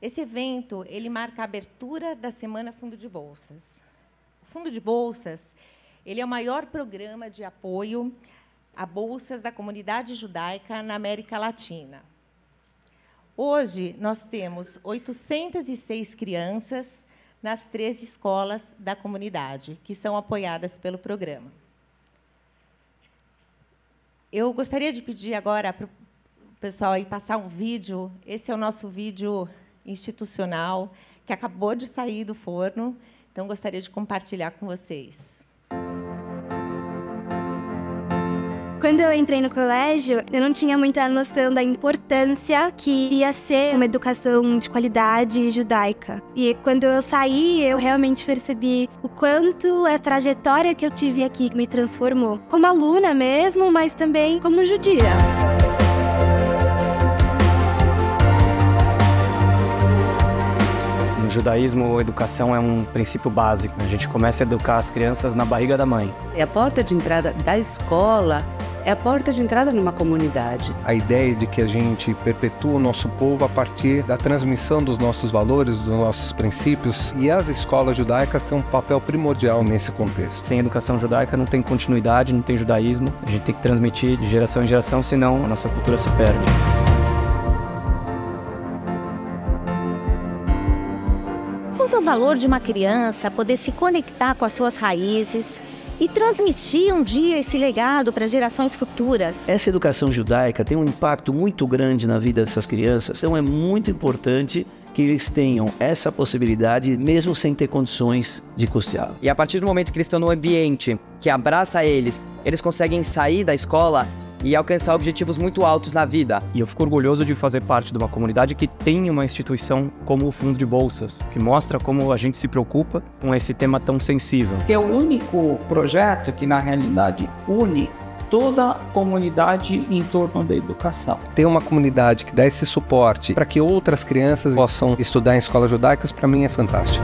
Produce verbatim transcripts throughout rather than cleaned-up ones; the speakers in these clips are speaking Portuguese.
Esse evento ele marca a abertura da Semana Fundo de Bolsas. O Fundo de Bolsas ele é o maior programa de apoio a bolsas da comunidade judaica na América Latina. Hoje, nós temos oitocentas e seis crianças nas três escolas da comunidade, que são apoiadas pelo programa. Eu gostaria de pedir agora para o pessoal aí passar um vídeo. Esse é o nosso vídeo institucional, que acabou de sair do forno, então gostaria de compartilhar com vocês. Quando eu entrei no colégio, eu não tinha muita noção da importância que ia ser uma educação de qualidade judaica. E quando eu saí, eu realmente percebi o quanto a trajetória que eu tive aqui me transformou. Como aluna mesmo, mas também como judia. No judaísmo, a educação é um princípio básico. A gente começa a educar as crianças na barriga da mãe. E a porta de entrada da escola é a porta de entrada numa comunidade. A ideia de que a gente perpetua o nosso povo a partir da transmissão dos nossos valores, dos nossos princípios, e as escolas judaicas têm um papel primordial nesse contexto. Sem educação judaica não tem continuidade, não tem judaísmo. A gente tem que transmitir de geração em geração, senão a nossa cultura se perde. Qual é o valor de uma criança poder se conectar com as suas raízes e transmitir um dia esse legado para gerações futuras? Essa educação judaica tem um impacto muito grande na vida dessas crianças, então é muito importante que eles tenham essa possibilidade, mesmo sem ter condições de custear. E a partir do momento que eles estão num ambiente que abraça eles, eles conseguem sair da escola e alcançar objetivos muito altos na vida. E eu fico orgulhoso de fazer parte de uma comunidade que tem uma instituição como o Fundo de Bolsas, que mostra como a gente se preocupa com esse tema tão sensível. É o único projeto que, na realidade, une toda a comunidade em torno da educação. Ter uma comunidade que dá esse suporte para que outras crianças possam estudar em escolas judaicas, para mim é fantástico.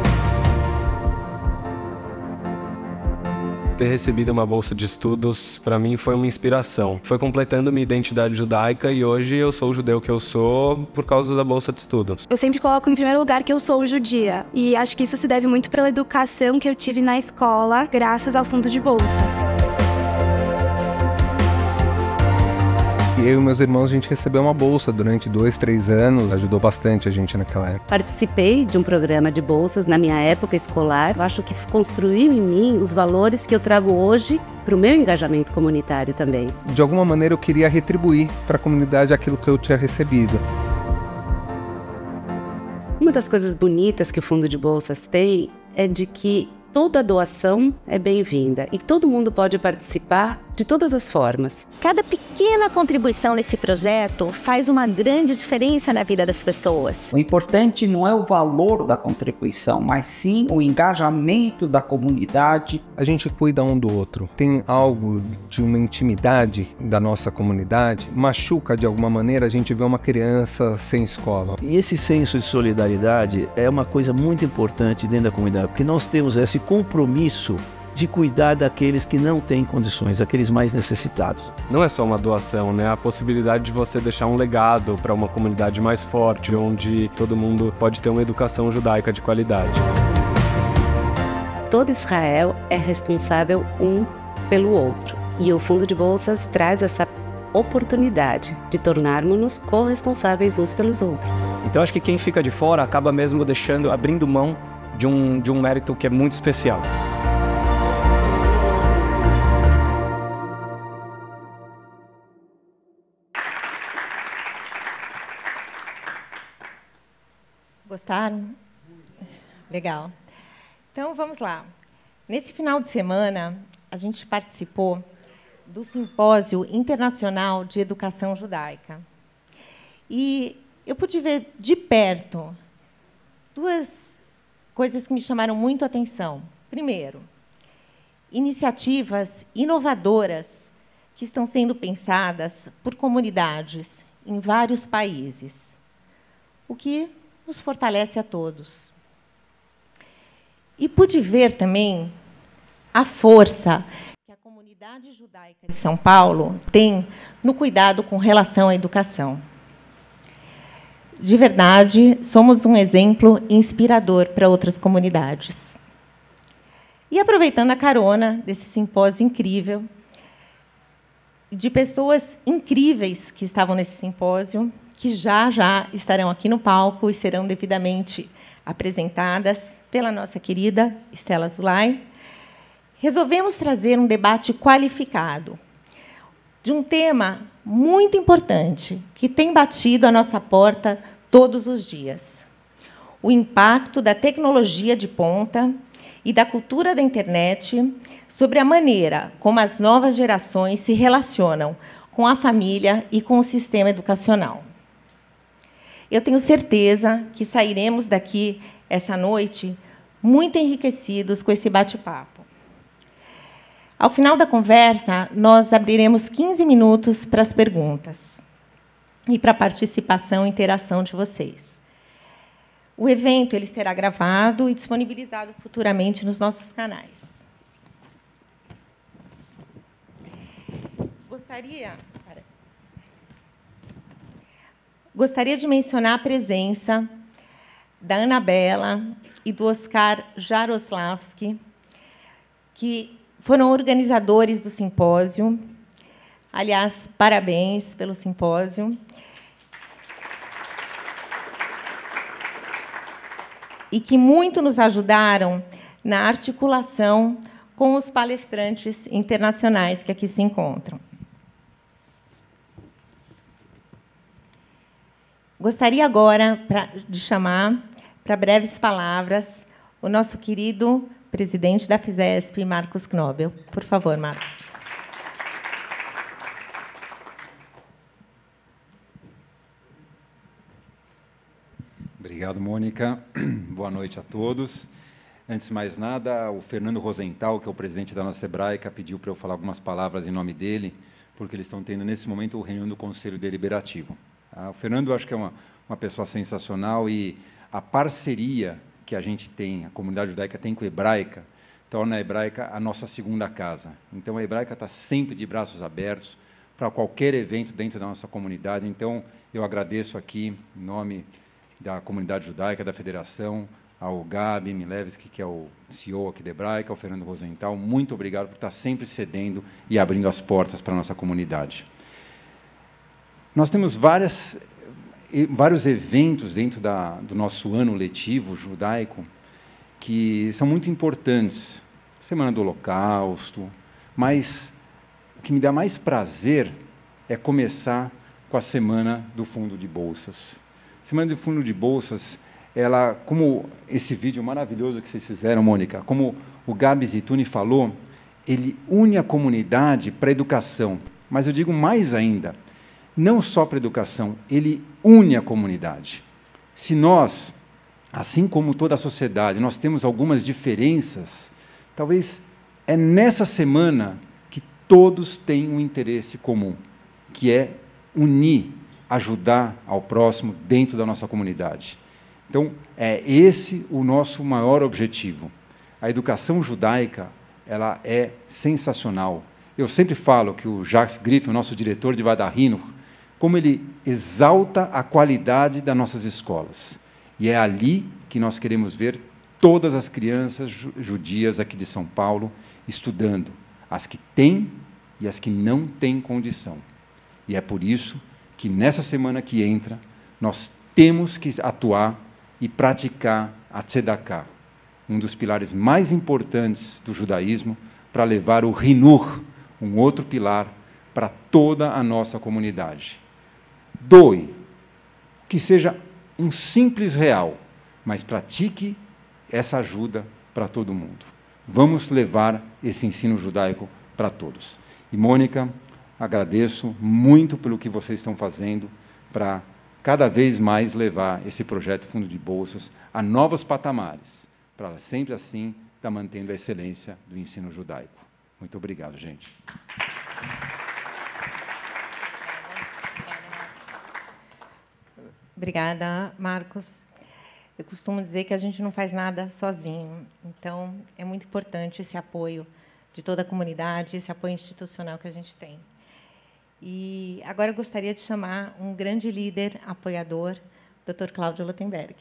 Ter recebido uma bolsa de estudos, para mim, foi uma inspiração. Foi completando minha identidade judaica e hoje eu sou o judeu que eu sou por causa da bolsa de estudos. Eu sempre coloco em primeiro lugar que eu sou judia. E acho que isso se deve muito pela educação que eu tive na escola, graças ao Fundo de Bolsa. Eu e meus irmãos, a gente recebeu uma bolsa durante dois, três anos, ajudou bastante a gente naquela época. Participei de um programa de bolsas na minha época escolar. Eu acho que construiu em mim os valores que eu trago hoje para o meu engajamento comunitário também. De alguma maneira eu queria retribuir para a comunidade aquilo que eu tinha recebido. Uma das coisas bonitas que o Fundo de Bolsas tem é de que toda doação é bem-vinda e todo mundo pode participar de todas as formas. Cada pequena contribuição nesse projeto faz uma grande diferença na vida das pessoas. O importante não é o valor da contribuição, mas sim o engajamento da comunidade. A gente cuida um do outro. Tem algo de uma intimidade da nossa comunidade, machuca de alguma maneira a gente ver uma criança sem escola. E esse senso de solidariedade é uma coisa muito importante dentro da comunidade, porque nós temos esse compromisso de cuidar daqueles que não têm condições, daqueles mais necessitados. Não é só uma doação, né? A possibilidade de você deixar um legado para uma comunidade mais forte, onde todo mundo pode ter uma educação judaica de qualidade. Todo Israel é responsável um pelo outro. E o Fundo de Bolsas traz essa oportunidade de tornarmos-nos corresponsáveis uns pelos outros. Então acho que quem fica de fora acaba mesmo deixando, abrindo mão de um, de um mérito que é muito especial. Gostaram? Legal. Então, vamos lá. Nesse final de semana, a gente participou do Simpósio Internacional de Educação Judaica. E eu pude ver de perto duas coisas que me chamaram muito a atenção. Primeiro, iniciativas inovadoras que estão sendo pensadas por comunidades em vários países, o que nos fortalece a todos. E pude ver também a força que a comunidade judaica de São Paulo tem no cuidado com relação à educação. de verdade, somos um exemplo inspirador para outras comunidades. E aproveitando a carona desse simpósio incrível, de pessoas incríveis que estavam nesse simpósio, que já já estarão aqui no palco e serão devidamente apresentadas pela nossa querida Estela Zulay, resolvemos trazer um debate qualificado de um tema muito importante que tem batido à nossa porta todos os dias: o impacto da tecnologia de ponta e da cultura da internet sobre a maneira como as novas gerações se relacionam com a família e com o sistema educacional. Eu tenho certeza que sairemos daqui essa noite muito enriquecidos com esse bate-papo. Ao final da conversa, nós abriremos quinze minutos para as perguntas e para a participação e interação de vocês. O evento ele será gravado e disponibilizado futuramente nos nossos canais. Gostaria, gostaria de mencionar a presença da Anabela e do Oscar Jaroslavski, que foram organizadores do simpósio. Aliás, parabéns pelo simpósio. E que muito nos ajudaram na articulação com os palestrantes internacionais que aqui se encontram. Gostaria agora pra, de chamar para breves palavras o nosso querido presidente da FISESP, Marcos Knobel. Por favor, Marcos. Obrigado, Mônica. Boa noite a todos. Antes de mais nada, o Fernando Rosenthal, que é o presidente da nossa Hebraica, pediu para eu falar algumas palavras em nome dele, porque eles estão tendo, nesse momento, o reunião do Conselho Deliberativo. O Fernando, eu acho que é uma, uma pessoa sensacional, e a parceria que a gente tem, a comunidade judaica tem com a Hebraica, torna a Hebraica a nossa segunda casa. Então, a Hebraica está sempre de braços abertos para qualquer evento dentro da nossa comunidade. Então, eu agradeço aqui, em nome da comunidade judaica, da federação, ao Gabi Milevski, que é o C E O aqui da Hebraica, ao Fernando Rosenthal. Muito obrigado por estar sempre cedendo e abrindo as portas para a nossa comunidade. Nós temos várias, vários eventos dentro da, do nosso ano letivo judaico que são muito importantes. Semana do Holocausto, mas o que me dá mais prazer é começar com a Semana do Fundo de Bolsas. Semana do Fundo de Bolsas, ela, como esse vídeo maravilhoso que vocês fizeram, Mônica, como o Gabi Zituni falou, ele une a comunidade para a educação. Mas eu digo mais ainda, não só para a educação, ele une a comunidade. Se nós, assim como toda a sociedade, nós temos algumas diferenças, talvez é nessa semana que todos têm um interesse comum, que é unir, ajudar ao próximo dentro da nossa comunidade. Então, é esse o nosso maior objetivo. A educação judaica, ela é sensacional. Eu sempre falo que o Jacques Griffin, o nosso diretor de Vadar-Hinur, como ele exalta a qualidade das nossas escolas. E é ali que nós queremos ver todas as crianças judias aqui de São Paulo estudando, as que têm e as que não têm condição. E é por isso que, nessa semana que entra, nós temos que atuar e praticar a tzedakah, um dos pilares mais importantes do judaísmo, para levar o Hinur, um outro pilar, para toda a nossa comunidade. Doe, que seja um simples real, mas pratique essa ajuda para todo mundo. Vamos levar esse ensino judaico para todos. E, Mônica, agradeço muito pelo que vocês estão fazendo para cada vez mais levar esse projeto Fundo de Bolsas a novos patamares, para sempre assim estar mantendo a excelência do ensino judaico. Muito obrigado, gente. Obrigada, Marcos. Eu costumo dizer que a gente não faz nada sozinho, então é muito importante esse apoio de toda a comunidade, esse apoio institucional que a gente tem. E agora eu gostaria de chamar um grande líder, apoiador, doutor Cláudio Lottenberg.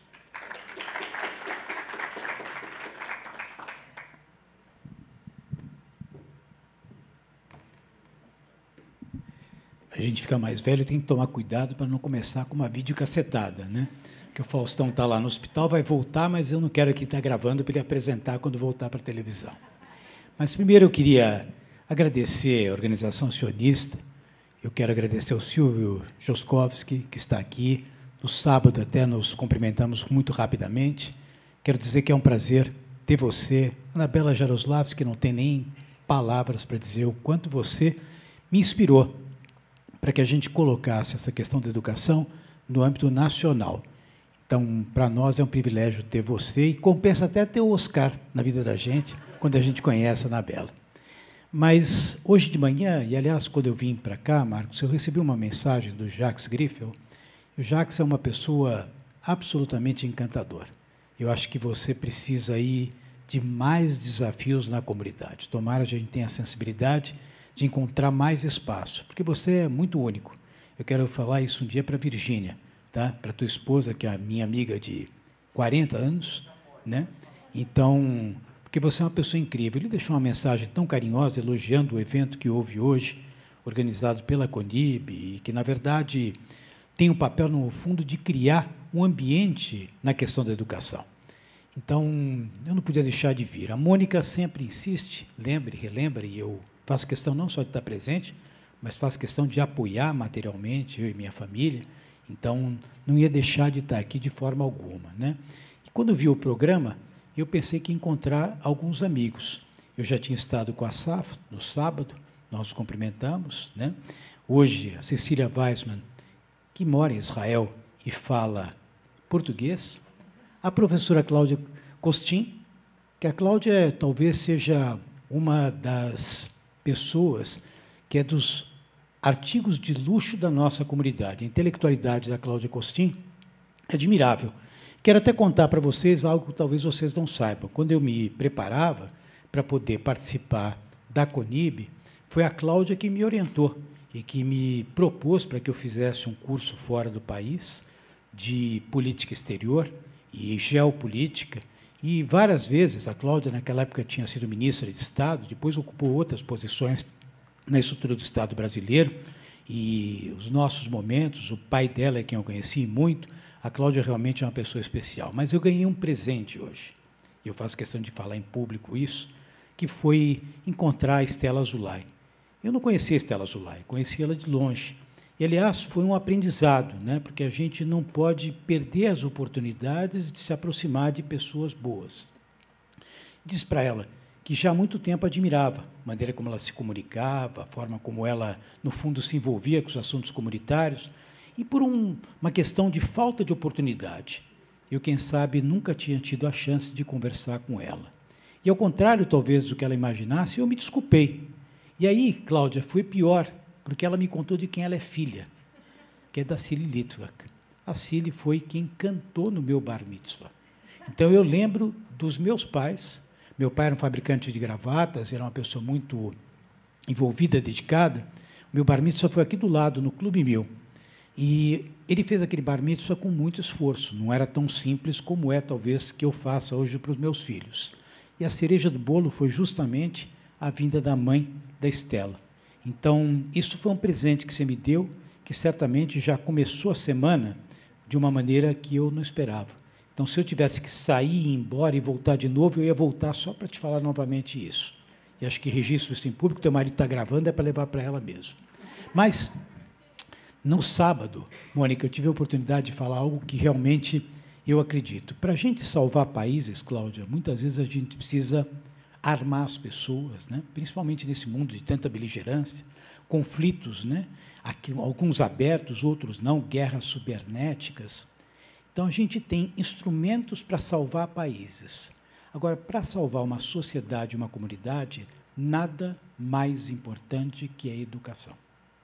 A gente fica mais velho, tem que tomar cuidado para não começar com uma videocassetada, né? Que o Faustão está lá no hospital, vai voltar, mas eu não quero que estar gravando para ele apresentar quando voltar para a televisão. Mas primeiro eu queria agradecer a organização sionista, eu quero agradecer ao Silvio Joskowski, que está aqui. No sábado até nos cumprimentamos muito rapidamente. Quero dizer que é um prazer ter você, Anabela Jaroslavski, que não tem nem palavras para dizer o quanto você me inspirou para que a gente colocasse essa questão da educação no âmbito nacional. Então, para nós é um privilégio ter você e compensa até ter o Oscar na vida da gente, quando a gente conhece a Anabela. Mas, hoje de manhã, e, aliás, quando eu vim para cá, Marcos, eu recebi uma mensagem do Jacques Griffel. O Jacques é uma pessoa absolutamente encantadora. Eu acho que você precisa aí de mais desafios na comunidade. Tomara que a gente tenha a sensibilidade de encontrar mais espaço, porque você é muito único. Eu quero falar isso um dia para a Virgínia, tá? Para a tua esposa, que é a minha amiga de quarenta anos, né? Então, porque você é uma pessoa incrível. Ele deixou uma mensagem tão carinhosa, elogiando o evento que houve hoje, organizado pela Conib, e que, na verdade, tem um papel, no fundo, de criar um ambiente na questão da educação. Então, eu não podia deixar de vir. A Mônica sempre insiste, lembre, relembra, e eu faço questão não só de estar presente, mas faço questão de apoiar materialmente, eu e minha família. Então, não ia deixar de estar aqui de forma alguma, né? E quando vi o programa, eu pensei que ia encontrar alguns amigos. Eu já tinha estado com a S A F no sábado, nós nos cumprimentamos, né? Hoje, a Cecília Weissman, que mora em Israel e fala português, a professora Cláudia Costin, que a Cláudia talvez seja uma das pessoas que é dos artigos de luxo da nossa comunidade. A intelectualidade da Cláudia Costin é admirável. Quero até contar para vocês algo que talvez vocês não saibam. Quando eu me preparava para poder participar da Conib, foi a Cláudia que me orientou e que me propôs para que eu fizesse um curso fora do país de política exterior e geopolítica. E várias vezes, a Cláudia, naquela época, tinha sido ministra de Estado, depois ocupou outras posições na estrutura do Estado brasileiro, e os nossos momentos, o pai dela é quem eu conheci muito, a Cláudia realmente é uma pessoa especial. Mas eu ganhei um presente hoje, e eu faço questão de falar em público isso, que foi encontrar a Estela Azulay. Eu não conhecia a Estela Azulay, conheci ela de longe. E, aliás, foi um aprendizado, né? Porque a gente não pode perder as oportunidades de se aproximar de pessoas boas. Diz para ela que já há muito tempo admirava a maneira como ela se comunicava, a forma como ela, no fundo, se envolvia com os assuntos comunitários, e por um, uma questão de falta de oportunidade. Eu, quem sabe, nunca tinha tido a chance de conversar com ela. E, ao contrário, talvez, do que ela imaginasse, eu me desculpei. E aí, Cláudia, foi pior, porque ela me contou de quem ela é filha, que é da Cili Litvak. A Cili foi quem cantou no meu bar mitzvah. Então, eu lembro dos meus pais. Meu pai era um fabricante de gravatas, era uma pessoa muito envolvida, dedicada. O meu bar mitzvah foi aqui do lado, no Clube Mil. E ele fez aquele bar mitzvah com muito esforço. Não era tão simples como é, talvez, que eu faça hoje para os meus filhos. E a cereja do bolo foi justamente a vinda da mãe da Estela. Então, isso foi um presente que você me deu, que certamente já começou a semana de uma maneira que eu não esperava. Então, se eu tivesse que sair, ir embora e voltar de novo, eu ia voltar só para te falar novamente isso. E acho que registro isso em público, teu marido está gravando, é para levar para ela mesmo. Mas, no sábado, Mônica, eu tive a oportunidade de falar algo que realmente eu acredito. Para a gente salvar países, Cláudia, muitas vezes a gente precisa armar as pessoas, né? Principalmente nesse mundo de tanta beligerância, conflitos, né? Aqui, alguns abertos, outros não, guerras cibernéticas. Então, a gente tem instrumentos para salvar países. Agora, para salvar uma sociedade, uma comunidade, nada mais importante que a educação.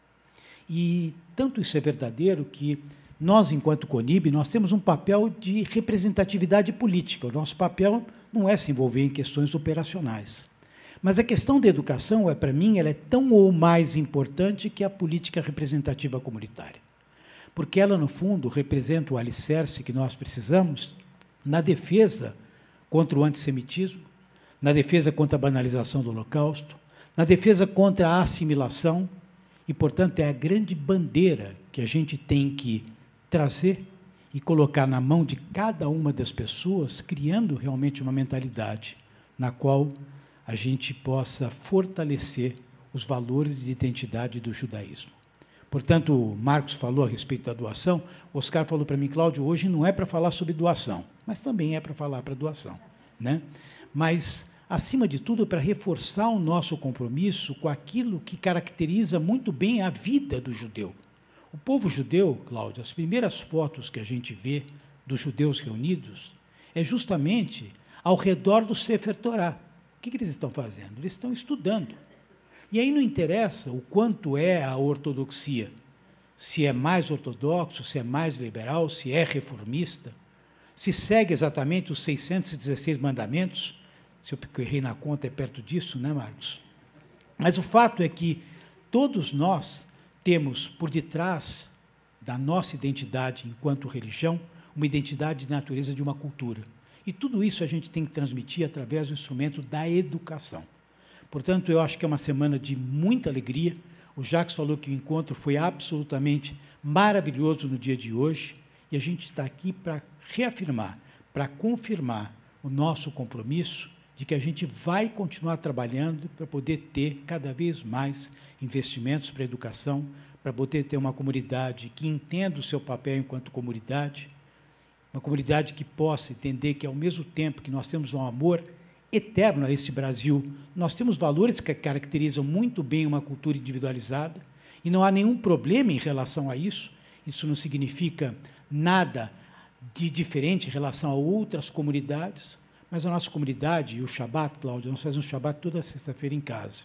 E tanto isso é verdadeiro que nós, enquanto Conib, nós temos um papel de representatividade política. O nosso papel não é se envolver em questões operacionais. Mas a questão da educação, é, para mim, ela é tão ou mais importante que a política representativa comunitária. porque ela, no fundo, representa o alicerce que nós precisamos na defesa contra o antissemitismo, na defesa contra a banalização do Holocausto, na defesa contra a assimilação, e, portanto, é a grande bandeira que a gente tem que trazer e colocar na mão de cada uma das pessoas, criando realmente uma mentalidade na qual a gente possa fortalecer os valores de identidade do judaísmo. Portanto, o Marcos falou a respeito da doação, o Oscar falou para mim, Cláudio, hoje não é para falar sobre doação, mas também é para falar para doação, né? Mas, acima de tudo, para reforçar o nosso compromisso com aquilo que caracteriza muito bem a vida do judeu. O povo judeu, Cláudio, as primeiras fotos que a gente vê dos judeus reunidos é justamente ao redor do Sefer Torá. O que, que eles estão fazendo? Eles estão estudando. E aí não interessa o quanto é a ortodoxia, se é mais ortodoxo, se é mais liberal, se é reformista, se segue exatamente os seiscentos e dezesseis mandamentos, se eu errei na conta é perto disso, né, Marcos? Mas o fato é que todos nós temos por detrás da nossa identidade enquanto religião, uma identidade de natureza de uma cultura. E tudo isso a gente tem que transmitir através do instrumento da educação. Portanto, eu acho que é uma semana de muita alegria. O Jacques falou que o encontro foi absolutamente maravilhoso no dia de hoje, e a gente está aqui para reafirmar, para confirmar o nosso compromisso de que a gente vai continuar trabalhando para poder ter cada vez mais investimentos para a educação, para poder ter uma comunidade que entenda o seu papel enquanto comunidade, uma comunidade que possa entender que, ao mesmo tempo que nós temos um amor eterno a esse Brasil, nós temos valores que caracterizam muito bem uma cultura individualizada, e não há nenhum problema em relação a isso. Isso não significa nada de diferente em relação a outras comunidades, mas a nossa comunidade, e o Shabat, Cláudio, nós fazemos um Shabat toda sexta-feira em casa.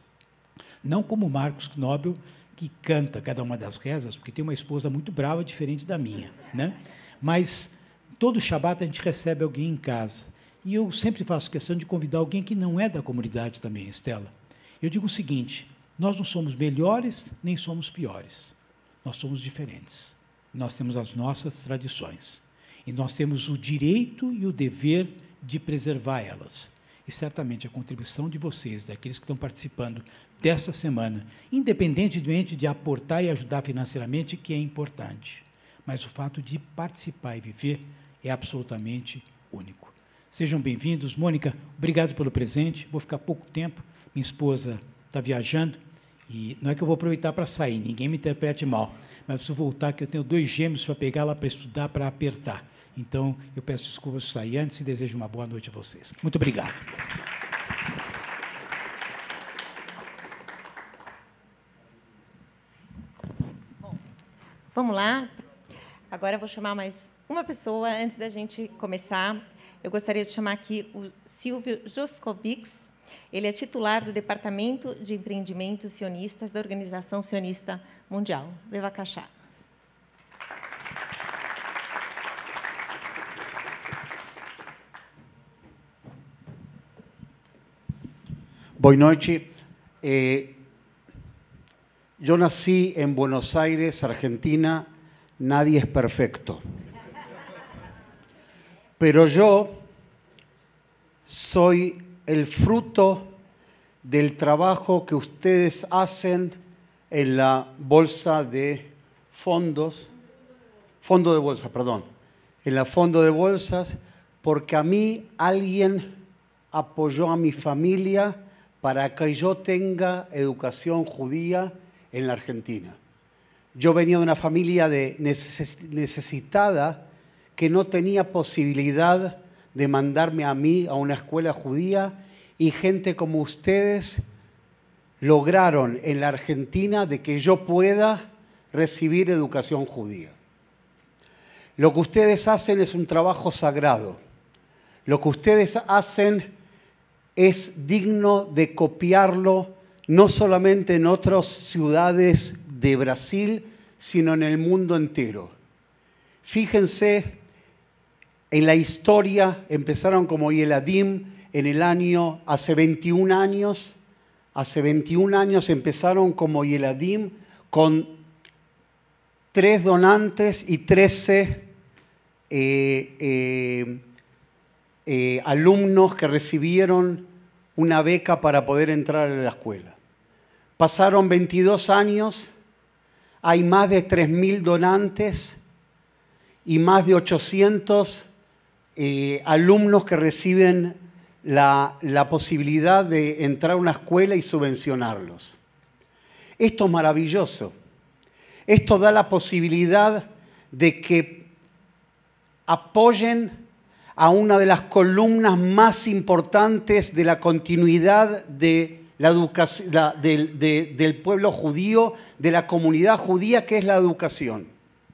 Não como Marcos Knobel, que canta cada uma das rezas, porque tem uma esposa muito brava, diferente da minha, né? Mas todo Shabat a gente recebe alguém em casa. E eu sempre faço questão de convidar alguém que não é da comunidade também, Estela. Eu digo o seguinte, nós não somos melhores, nem somos piores. Nós somos diferentes. Nós temos as nossas tradições. E nós temos o direito e o dever de preservar elas. E certamente a contribuição de vocês, daqueles que estão participando dessa semana, independentemente de aportar e ajudar financeiramente, que é importante. Mas o fato de participar e viver é absolutamente único. Sejam bem-vindos. Mônica, obrigado pelo presente. Vou ficar pouco tempo. Minha esposa está viajando. E não é que eu vou aproveitar para sair, ninguém me interprete mal. Mas preciso voltar, que eu tenho dois gêmeos para pegar lá para estudar, para apertar. Então, eu peço desculpas por sair antes e desejo uma boa noite a vocês. Muito obrigado. Bom, vamos lá. Agora eu vou chamar mais uma pessoa antes da gente começar. Eu gostaria de chamar aqui o Silvio Joscovics. Ele é titular do Departamento de Empreendimentos Sionistas da Organização Sionista Mundial. Bevacachá. Boa noite. Eh, yo nací en Buenos Aires, Argentina. Nadie es perfecto. Pero yo soy el fruto del trabajo que ustedes hacen en la bolsa de fondos, fondo de bolsa, perdón, en la fondo de bolsas, porque a mí alguien apoyó a mi familia para que yo tenga educación judía en la Argentina. Yo venía de una familia de neces- necesitada que no tenía posibilidad de mandarme a mí a una escuela judía, y gente como ustedes lograron en la Argentina de que yo pueda recibir educación judía. Lo que ustedes hacen es un trabajo sagrado. Lo que ustedes hacen es digno de copiarlo no solamente en otras ciudades de Brasil, sino en el mundo entero. Fíjense, en la historia empezaron como Yeladim en el año, hace veintiún años, hace veintiún años empezaron como Yeladim con tres donantes y trece eh, eh, eh, alumnos que recibieron una beca para poder entrar a la escuela. Pasaron veintidós años, hay más de tres mil donantes y más de ochocientos eh, alumnos que reciben la, la posibilidad de entrar a una escuela y subvencionarlos. Esto es maravilloso. Esto da la posibilidad de que apoyen a una de las columnas más importantes de la continuidad de la educación, la, de, de, del pueblo judío, de la comunidad judía, que es la educación.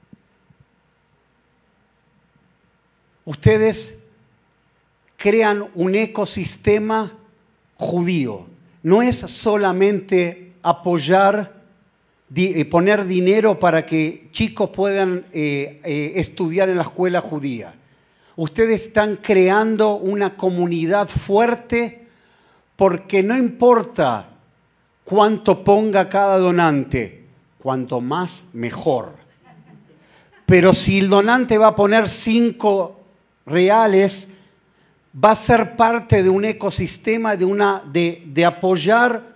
Ustedes crean un ecosistema judío. No es solamente apoyar, di, poner dinero para que chicos puedan eh, eh, estudiar en la escuela judía. Ustedes están creando una comunidad fuerte porque no importa cuánto ponga cada donante, cuanto más mejor. Pero si el donante va a poner cinco reales, va a ser parte de un ecosistema de, una, de, de apoyar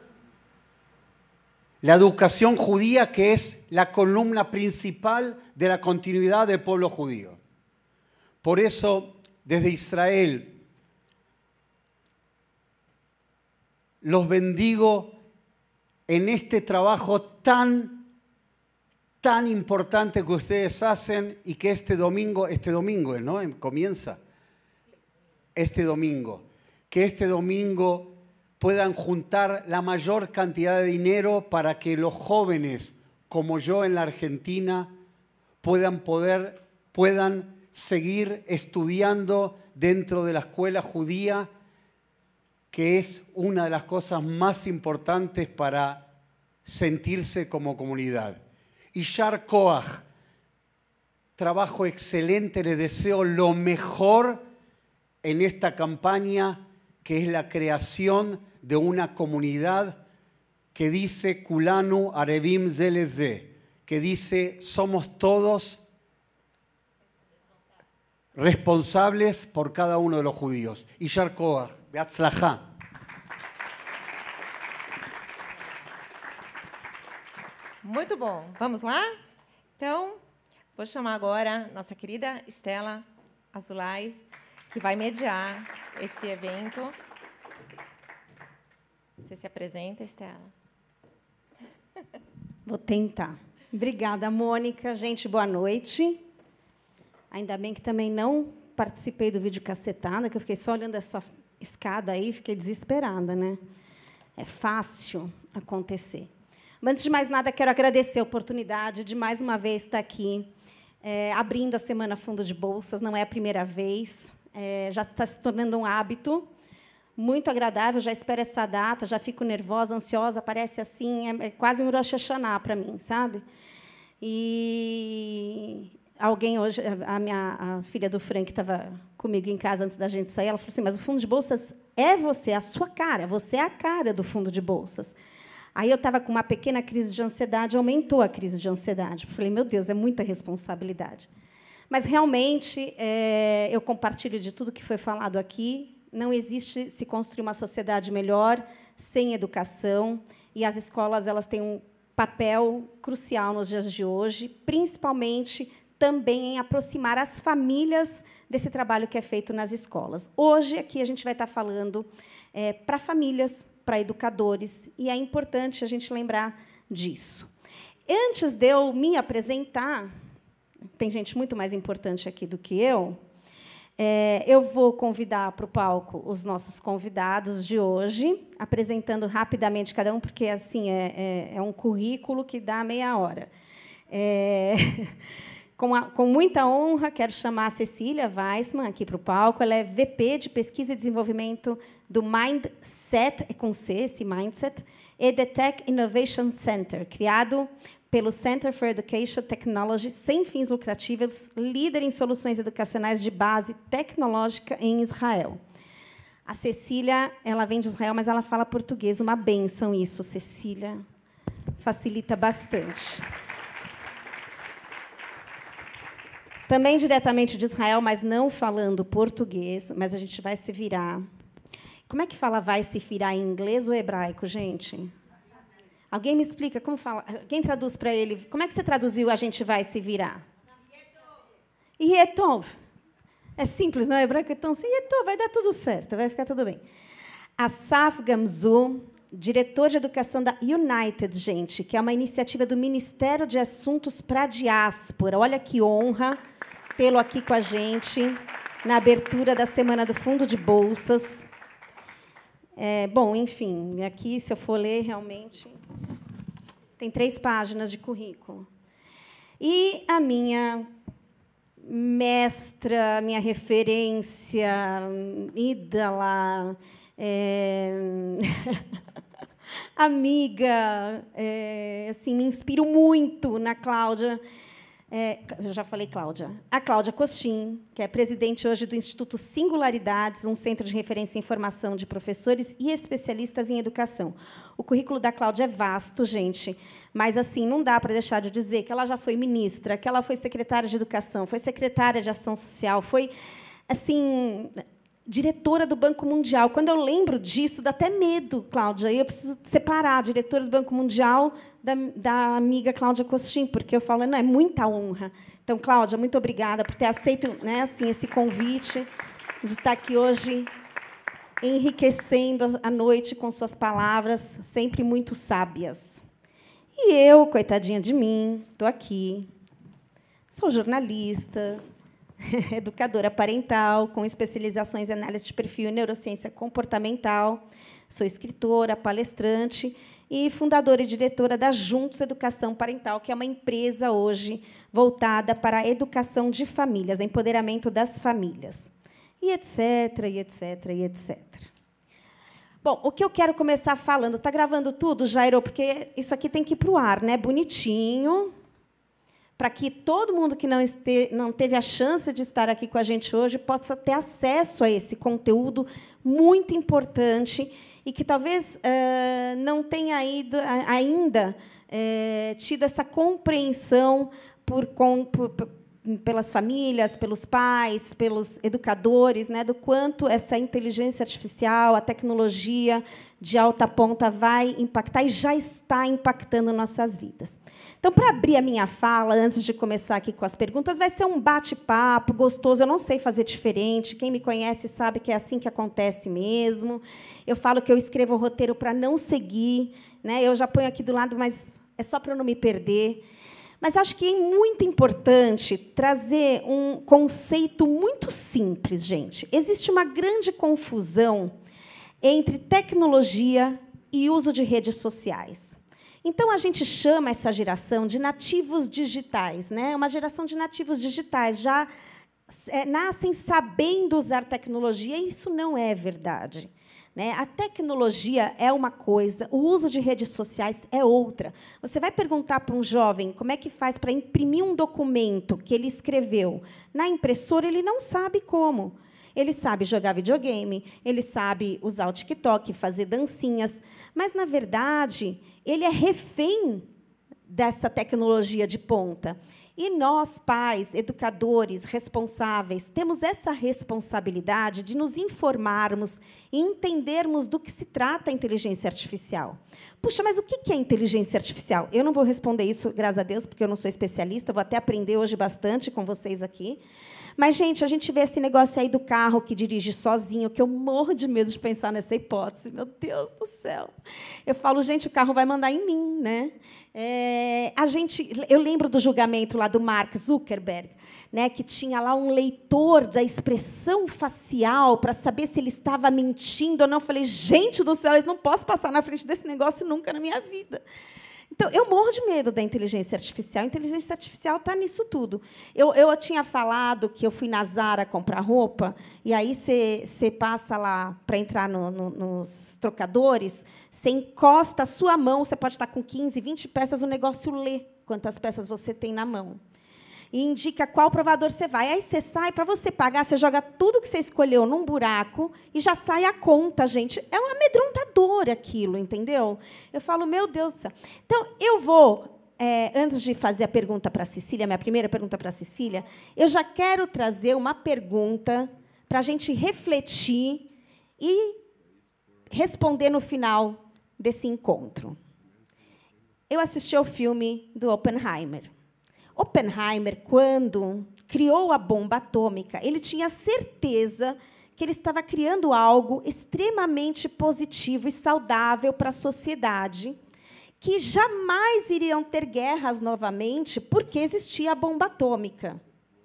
la educación judía, que es la columna principal de la continuidad del pueblo judío. Por eso, desde Israel, los bendigo en este trabajo tan, tan importante que ustedes hacen y que este domingo, este domingo, ¿no? Comienza este domingo. Que este domingo puedan juntar la mayor cantidad de dinero para que los jóvenes, como yo en la Argentina, puedan poder, puedan seguir estudiando dentro de la escuela judía, que es una de las cosas más importantes para sentirse como comunidad. Y Yar Koach, trabajo excelente, les deseo lo mejor en esta campaña, que es la creación de una comunidad que dice Kulanu Arevim Ze Leze, que dice somos todos responsables por cada uno de los judíos. Y Yar Koach, Beatzlachá. Muito bom. Vamos lá? Então, vou chamar agora nossa querida Estela Azulay, que vai mediar esse evento. Você se apresenta, Estela? Vou tentar. Obrigada, Mônica. Gente, boa noite. Ainda bem que também não participei do vídeo cacetada, que eu fiquei só olhando essa escada aí e fiquei desesperada, né? É fácil acontecer. Mas, antes de mais nada, quero agradecer a oportunidade de, mais uma vez, estar aqui, é, abrindo a Semana Fundo de Bolsas. Não é a primeira vez, é, já está se tornando um hábito muito agradável. Já espero essa data, já fico nervosa, ansiosa, parece assim, é, é quase um Rosh Hashanah para mim, sabe? E alguém hoje, a minha a filha do Frank estava comigo em casa antes da gente sair, ela falou assim, mas o Fundo de Bolsas é você, a sua cara, você é a cara do Fundo de Bolsas. Aí eu estava com uma pequena crise de ansiedade, aumentou a crise de ansiedade. Falei, meu Deus, é muita responsabilidade. Mas, realmente, é, eu compartilho de tudo que foi falado aqui. Não existe se construir uma sociedade melhor sem educação. E as escolas elas têm um papel crucial nos dias de hoje, principalmente também em aproximar as famílias desse trabalho que é feito nas escolas. Hoje, aqui, a gente vai estar falando é, para famílias, para educadores, e é importante a gente lembrar disso. Antes de eu me apresentar, tem gente muito mais importante aqui do que eu, é, eu vou convidar para o palco os nossos convidados de hoje, apresentando rapidamente cada um, porque assim é, é, é um currículo que dá meia hora. É, com, a, com muita honra, quero chamar a Cecília Weissman aqui para o palco. Ela é V P de Pesquisa e Desenvolvimento do Mindset, é com C, esse Mindset, e The Tech Innovation Center, criado pelo Center for Education Technology, sem fins lucrativos, líder em soluções educacionais de base tecnológica em Israel. A Cecília, ela vem de Israel, mas ela fala português. Uma bênção isso, Cecília. Facilita bastante. Também diretamente de Israel, mas não falando português, mas a gente vai se virar. Como é que fala vai se virar em inglês ou hebraico, gente? Alguém me explica como fala? Quem traduz para ele? Como é que você traduziu a gente vai se virar? Yetov. É simples, não é hebraico? Então, sim, Yetov, vai dar tudo certo, vai ficar tudo bem. Asaf Gamzu, diretor de educação da United, gente, que é uma iniciativa do Ministério de Assuntos para a Diáspora. Olha que honra tê-lo aqui com a gente na abertura da Semana do Fundo de Bolsas. É, bom, enfim, aqui, se eu for ler, realmente, tem três páginas de currículo. E a minha mestra, minha referência, ídola, é... amiga, é, assim, me inspiro muito na Cláudia. É, eu já falei Cláudia. A Cláudia Costin, que é presidente hoje do Instituto Singularidades, um centro de referência em formação de professores e especialistas em educação. O currículo da Cláudia é vasto, gente, mas assim não dá para deixar de dizer que ela já foi ministra, que ela foi secretária de educação, foi secretária de ação social, foi assim diretora do Banco Mundial. Quando eu lembro disso, dá até medo, Cláudia. Eu preciso separar a diretora do Banco Mundial da, da amiga Cláudia Costin, porque eu falo, não, é muita honra. Então, Cláudia, muito obrigada por ter aceito, né, assim, esse convite de estar aqui hoje enriquecendo a noite com suas palavras, sempre muito sábias. E eu, coitadinha de mim, estou aqui. Sou jornalista, educadora parental, com especializações em análise de perfil e neurociência comportamental. Sou escritora, palestrante e fundadora e diretora da Juntos Educação Parental, que é uma empresa hoje voltada para a educação de famílias, empoderamento das famílias, e etc, e etc, e etcétera. Bom, o que eu quero começar falando... Está gravando tudo, Jairo? Porque isso aqui tem que ir para o ar, né? Bonitinho, para que todo mundo que não, este, não teve a chance de estar aqui com a gente hoje possa ter acesso a esse conteúdo muito importante e que talvez uh, não tenha ido, ainda uh, tido essa compreensão por, com, por, pelas famílias, pelos pais, pelos educadores, né, do quanto essa inteligência artificial, a tecnologia de alta ponta vai impactar e já está impactando nossas vidas. Então, para abrir a minha fala, antes de começar aqui com as perguntas, vai ser um bate-papo gostoso. Eu não sei fazer diferente. Quem me conhece sabe que é assim que acontece mesmo. Eu falo que eu escrevo o roteiro para não seguir, né? Eu já ponho aqui do lado, mas é só para eu não me perder. Mas acho que é muito importante trazer um conceito muito simples, gente. Existe uma grande confusão entre tecnologia e uso de redes sociais. Então, a gente chama essa geração de nativos digitais, né? Uma geração de nativos digitais, já é, nascem sabendo usar tecnologia, e isso não é verdade. Né? A tecnologia é uma coisa, o uso de redes sociais é outra. Você vai perguntar para um jovem como é que faz para imprimir um documento que ele escreveu na impressora, ele não sabe como. Ele sabe jogar videogame, ele sabe usar o TikTok, fazer dancinhas, mas, na verdade, ele é refém dessa tecnologia de ponta. E nós, pais, educadores, responsáveis, temos essa responsabilidade de nos informarmos e entendermos do que se trata a inteligência artificial. Puxa, mas o que é inteligência artificial? Eu não vou responder isso, graças a Deus, porque eu não sou especialista, vou até aprender hoje bastante com vocês aqui. Mas, gente, a gente vê esse negócio aí do carro que dirige sozinho, que eu morro de medo de pensar nessa hipótese. Meu Deus do céu. Eu falo, gente, o carro vai mandar em mim, né? É, a gente, eu lembro do julgamento lá do Mark Zuckerberg, né, que tinha lá um leitor da expressão facial para saber se ele estava mentindo ou não. Eu falei, gente do céu, eu não posso passar na frente desse negócio nunca na minha vida. Então, eu morro de medo da inteligência artificial. A inteligência artificial está nisso tudo. Eu, eu tinha falado que eu fui na Zara comprar roupa, e aí você passa lá para entrar no, no, nos trocadores, você encosta a sua mão, você pode estar com quinze, vinte peças, o negócio lê quantas peças você tem na mão. E indica qual provador você vai. Aí você sai, para você pagar, você joga tudo que você escolheu num buraco e já sai a conta, gente. É um amedrontador aquilo, entendeu? Eu falo, meu Deus do céu. Então, eu vou é, antes de fazer a pergunta para a Cecília, minha primeira pergunta para a Cecília, eu já quero trazer uma pergunta para a gente refletir e responder no final desse encontro. Eu assisti ao filme do Oppenheimer. Oppenheimer, quando criou a bomba atômica, ele tinha certeza que ele estava criando algo extremamente positivo e saudável para a sociedade, que jamais iriam ter guerras novamente, porque existia a bomba atômica.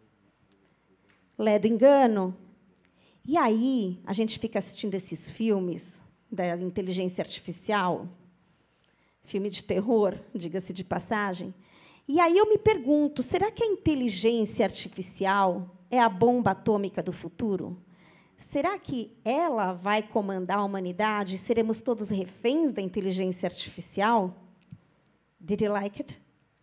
Ledo engano. E aí, a gente fica assistindo esses filmes da inteligência artificial, filme de terror, diga-se de passagem, e aí eu me pergunto, será que a inteligência artificial é a bomba atômica do futuro? Será que ela vai comandar a humanidade? Seremos todos reféns da inteligência artificial? Did you like it?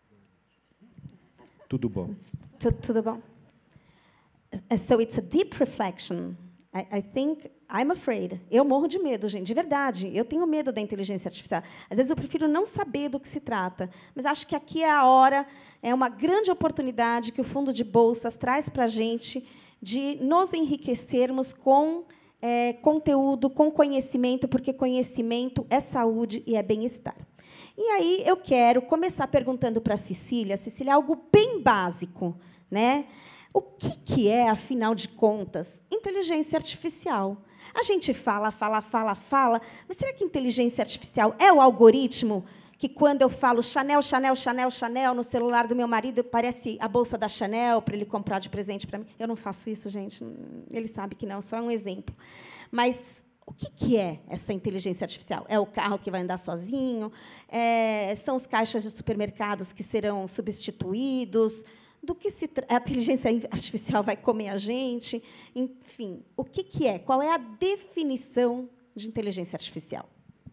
Tudo bom. Tudo, tudo bom. So it's a deep reflection. I, I think I'm afraid. Eu morro de medo, gente, de verdade. Eu tenho medo da inteligência artificial. Às vezes eu prefiro não saber do que se trata, mas acho que aqui é a hora, é uma grande oportunidade que o Fundo de Bolsas traz para a gente de nos enriquecermos com é, conteúdo, com conhecimento, porque conhecimento é saúde e é bem-estar. E aí eu quero começar perguntando para a Cecília, Cecília, algo bem básico, né? O que, que é, afinal de contas, inteligência artificial? A gente fala, fala, fala, fala, mas será que inteligência artificial é o algoritmo que, quando eu falo Chanel, Chanel, Chanel, Chanel, no celular do meu marido, parece a bolsa da Chanel para ele comprar de presente para mim? Eu não faço isso, gente. Ele sabe que não, só é um exemplo. Mas o que, que é essa inteligência artificial? É o carro que vai andar sozinho? É, são os caixas de supermercados que serão substituídos? Do que se tra... a inteligência artificial vai comer a gente? Enfim, o que, que é? Qual é a definição de inteligência artificial?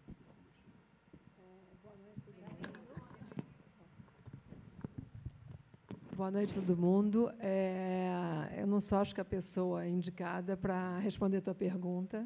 Boa noite, todo mundo. É, eu não só acho que a pessoa é indicada para responder a tua pergunta.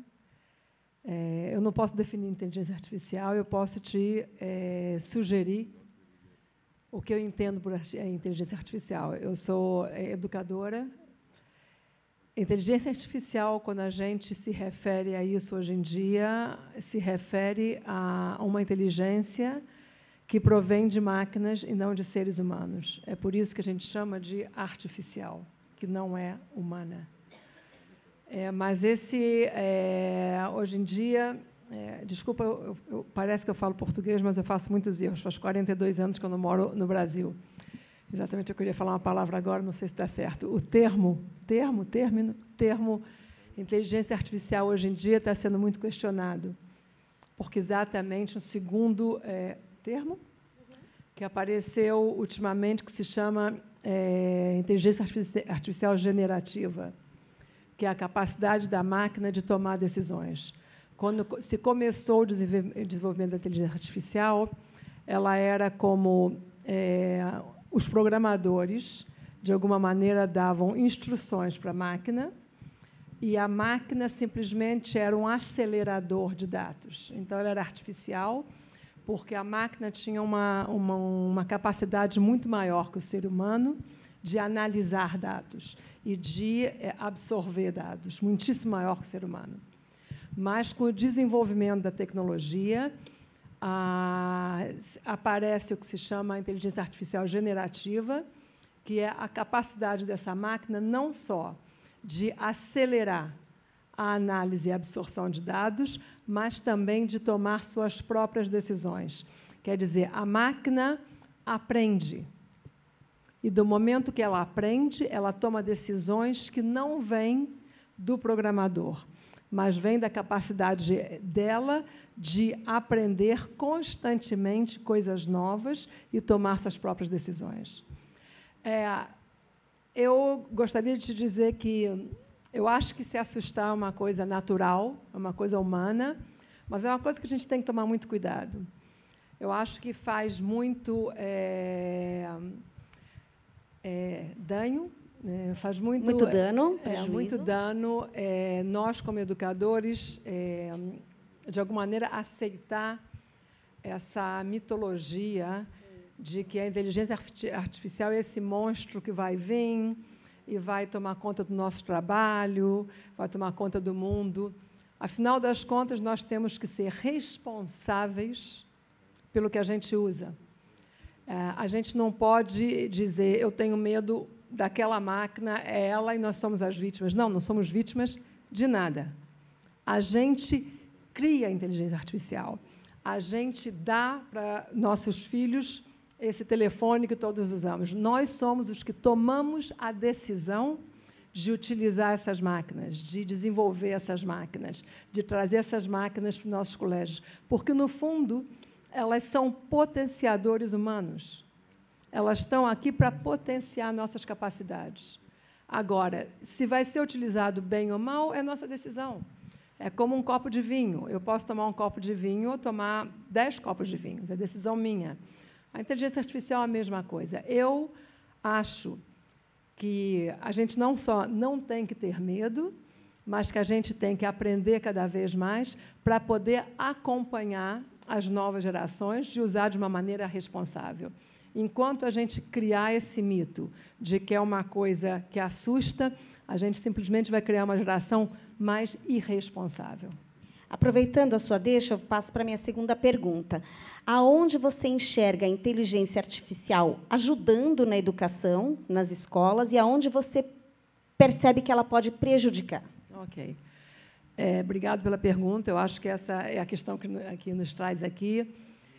É, eu não posso definir inteligência artificial, eu posso te é, sugerir o que eu entendo por inteligência artificial. Eu sou educadora. Inteligência artificial, quando a gente se refere a isso hoje em dia, se refere a uma inteligência que provém de máquinas e não de seres humanos. É por isso que a gente chama de artificial, que não é humana. É, mas esse, é, hoje em dia, é, desculpa, eu, eu, parece que eu falo português, mas eu faço muitos erros. Faz quarenta e dois anos que eu não moro no Brasil. Exatamente, eu queria falar uma palavra agora, não sei se está certo. O termo, termo, termo, termo, inteligência artificial, hoje em dia, está sendo muito questionado, porque exatamente um segundo é, termo que apareceu ultimamente, que se chama é, inteligência artificial generativa, que é a capacidade da máquina de tomar decisões. Quando se começou o desenvolvimento da inteligência artificial, ela era como é, os programadores, de alguma maneira, davam instruções para a máquina, e a máquina simplesmente era um acelerador de dados. Então, ela era artificial, porque a máquina tinha uma, uma, uma capacidade muito maior que o ser humano de analisar dados e de é, absorver dados, muitíssimo maior que o ser humano. Mas, com o desenvolvimento da tecnologia, ah, aparece o que se chama a inteligência artificial generativa, que é a capacidade dessa máquina não só de acelerar a análise e a absorção de dados, mas também de tomar suas próprias decisões. Quer dizer, a máquina aprende. E, do momento que ela aprende, ela toma decisões que não vêm do programador, mas vêm da capacidade dela de aprender constantemente coisas novas e tomar suas próprias decisões. É, eu gostaria de te dizer que eu acho que se assustar é uma coisa natural, é uma coisa humana, mas é uma coisa que a gente tem que tomar muito cuidado. Eu acho que faz muito é, é, dano, né? faz muito, muito dano, é, muito dano. É, nós, como educadores, é, de alguma maneira aceitar essa mitologia de que a inteligência artificial é esse monstro que vai vir e vai tomar conta do nosso trabalho, vai tomar conta do mundo. Afinal das contas, nós temos que ser responsáveis pelo que a gente usa. É, a gente não pode dizer, eu tenho medo daquela máquina, é ela e nós somos as vítimas. Não, não somos vítimas de nada. A gente cria a inteligência artificial. A gente dá para nossos filhos esse telefone que todos usamos. Nós somos os que tomamos a decisão de utilizar essas máquinas, de desenvolver essas máquinas, de trazer essas máquinas para os nossos colégios. Porque, no fundo, elas são potenciadores humanos. Elas estão aqui para potenciar nossas capacidades. Agora, se vai ser utilizado bem ou mal, é nossa decisão. É como um copo de vinho. Eu posso tomar um copo de vinho ou tomar dez copos de vinho. É decisão minha. A inteligência artificial é a mesma coisa. Eu acho que a gente não só não tem que ter medo, mas que a gente tem que aprender cada vez mais para poder acompanhar as novas gerações de usar de uma maneira responsável. Enquanto a gente criar esse mito de que é uma coisa que assusta, a gente simplesmente vai criar uma geração mais irresponsável. Aproveitando a sua deixa, eu passo para a minha segunda pergunta. Aonde você enxerga a inteligência artificial ajudando na educação, nas escolas, e aonde você percebe que ela pode prejudicar? Ok. É, obrigado pela pergunta. Eu acho que essa é a questão que, que nos traz aqui.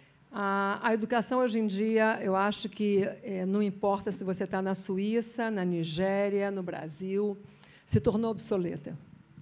A, a educação, hoje em dia, eu acho que é, não importa se você está na Suíça, na Nigéria, no Brasil, se tornou obsoleta.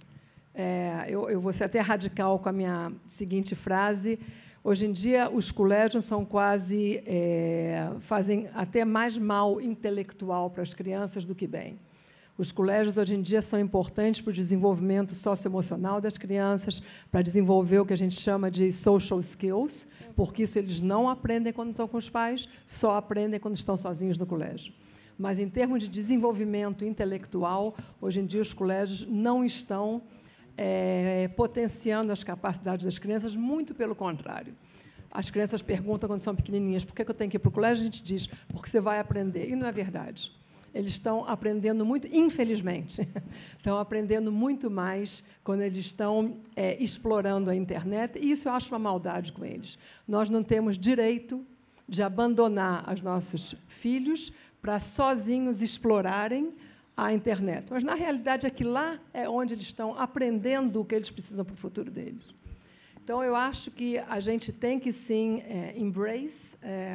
É, eu, eu vou ser até radical com a minha seguinte frase. Hoje em dia, os colégios são quase é, fazem até mais mal intelectual para as crianças do que bem. Os colégios, hoje em dia, são importantes para o desenvolvimento socioemocional das crianças, para desenvolver o que a gente chama de social skills, porque isso eles não aprendem quando estão com os pais, só aprendem quando estão sozinhos no colégio. Mas, em termos de desenvolvimento intelectual, hoje em dia, os colégios não estão É, potenciando as capacidades das crianças, muito pelo contrário. As crianças perguntam, quando são pequenininhas, por que eu tenho que ir para o colégio? A gente diz, porque você vai aprender. E não é verdade. Eles estão aprendendo muito, infelizmente, estão aprendendo muito mais quando eles estão é, explorando a internet, e isso eu acho uma maldade com eles. Nós não temos direito de abandonar os nossos filhos para sozinhos explorarem a internet. Mas, na realidade, é que lá é onde eles estão aprendendo o que eles precisam para o futuro deles. Então, eu acho que a gente tem que, sim, é, embrace, é,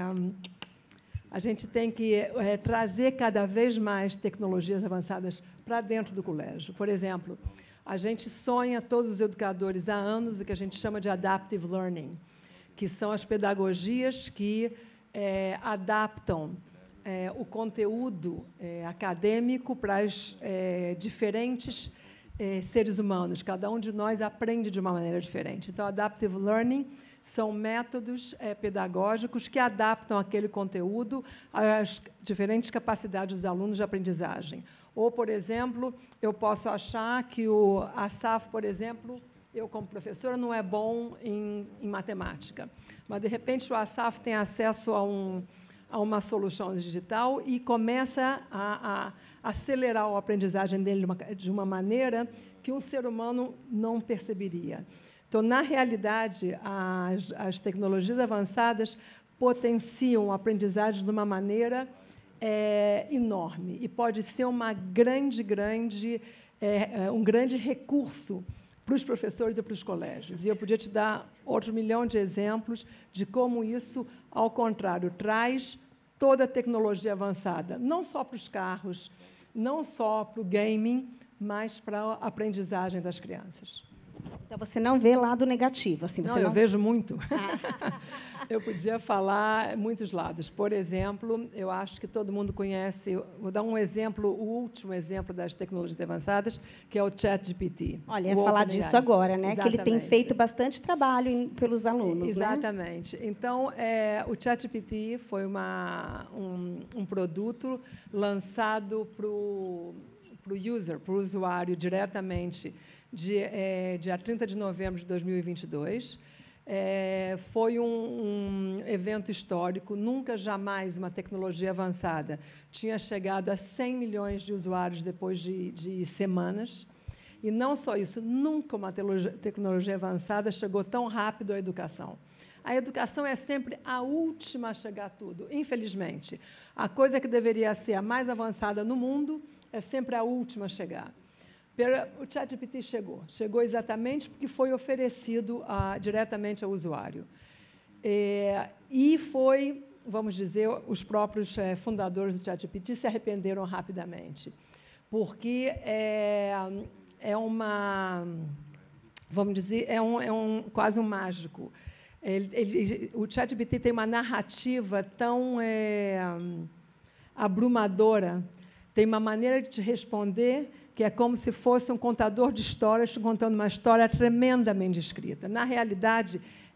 a gente tem que é, trazer cada vez mais tecnologias avançadas para dentro do colégio. Por exemplo, a gente sonha, todos os educadores, há anos, o que a gente chama de adaptive learning, que são as pedagogias que é, adaptam É, o conteúdo é, acadêmico para os é, diferentes é, seres humanos. Cada um de nós aprende de uma maneira diferente. Então, adaptive learning são métodos é, pedagógicos que adaptam aquele conteúdo às diferentes capacidades dos alunos de aprendizagem. Ou, por exemplo, eu posso achar que o Asaf, por exemplo, eu, como professora, não é bom em, em matemática, mas, de repente, o Asaf tem acesso a um a uma solução digital e começa a, a acelerar a aprendizagem dele de uma, de uma maneira que um ser humano não perceberia. Então, na realidade, as, as tecnologias avançadas potenciam a aprendizagem de uma maneira é, enorme e pode ser uma grande, grande, é, um grande recurso para os professores e para os colégios. E eu podia te dar outro milhão de exemplos de como isso, ao contrário, traz toda a tecnologia avançada, não só para os carros, não só para o gaming, mas para a aprendizagem das crianças. Então, você não vê lado negativo? Assim, você não, não, eu vejo muito. Eu podia falar muitos lados. Por exemplo, eu acho que todo mundo conhece, vou dar um exemplo, o último exemplo das tecnologias avançadas, que é o ChatGPT. Olha, ia falar disso agora, né? Exatamente. Que ele tem feito bastante trabalho em, pelos alunos. Exatamente. Né? Então, é, o ChatGPT foi uma, um, um produto lançado para o user, para o usuário, diretamente, de, é, dia trinta de novembro de dois mil e vinte e dois. É, foi um, um evento histórico. Nunca, jamais, uma tecnologia avançada tinha chegado a cem milhões de usuários depois de, de semanas. E não só isso, nunca uma tecnologia avançada chegou tão rápido à educação. A educação é sempre a última a chegar a tudo, infelizmente. A coisa que deveria ser a mais avançada no mundo é sempre a última a chegar. O ChatGPT chegou. Chegou exatamente porque foi oferecido a, diretamente ao usuário. É, e foi, vamos dizer, os próprios é, fundadores do ChatGPT se arrependeram rapidamente, porque é, é uma, vamos dizer, é, um, é um, quase um mágico. Ele, ele, o ChatGPT tem uma narrativa tão é, abrumadora, tem uma maneira de te responder que é como se fosse um contador de histórias contando uma história tremendamente escrita. Na realidade,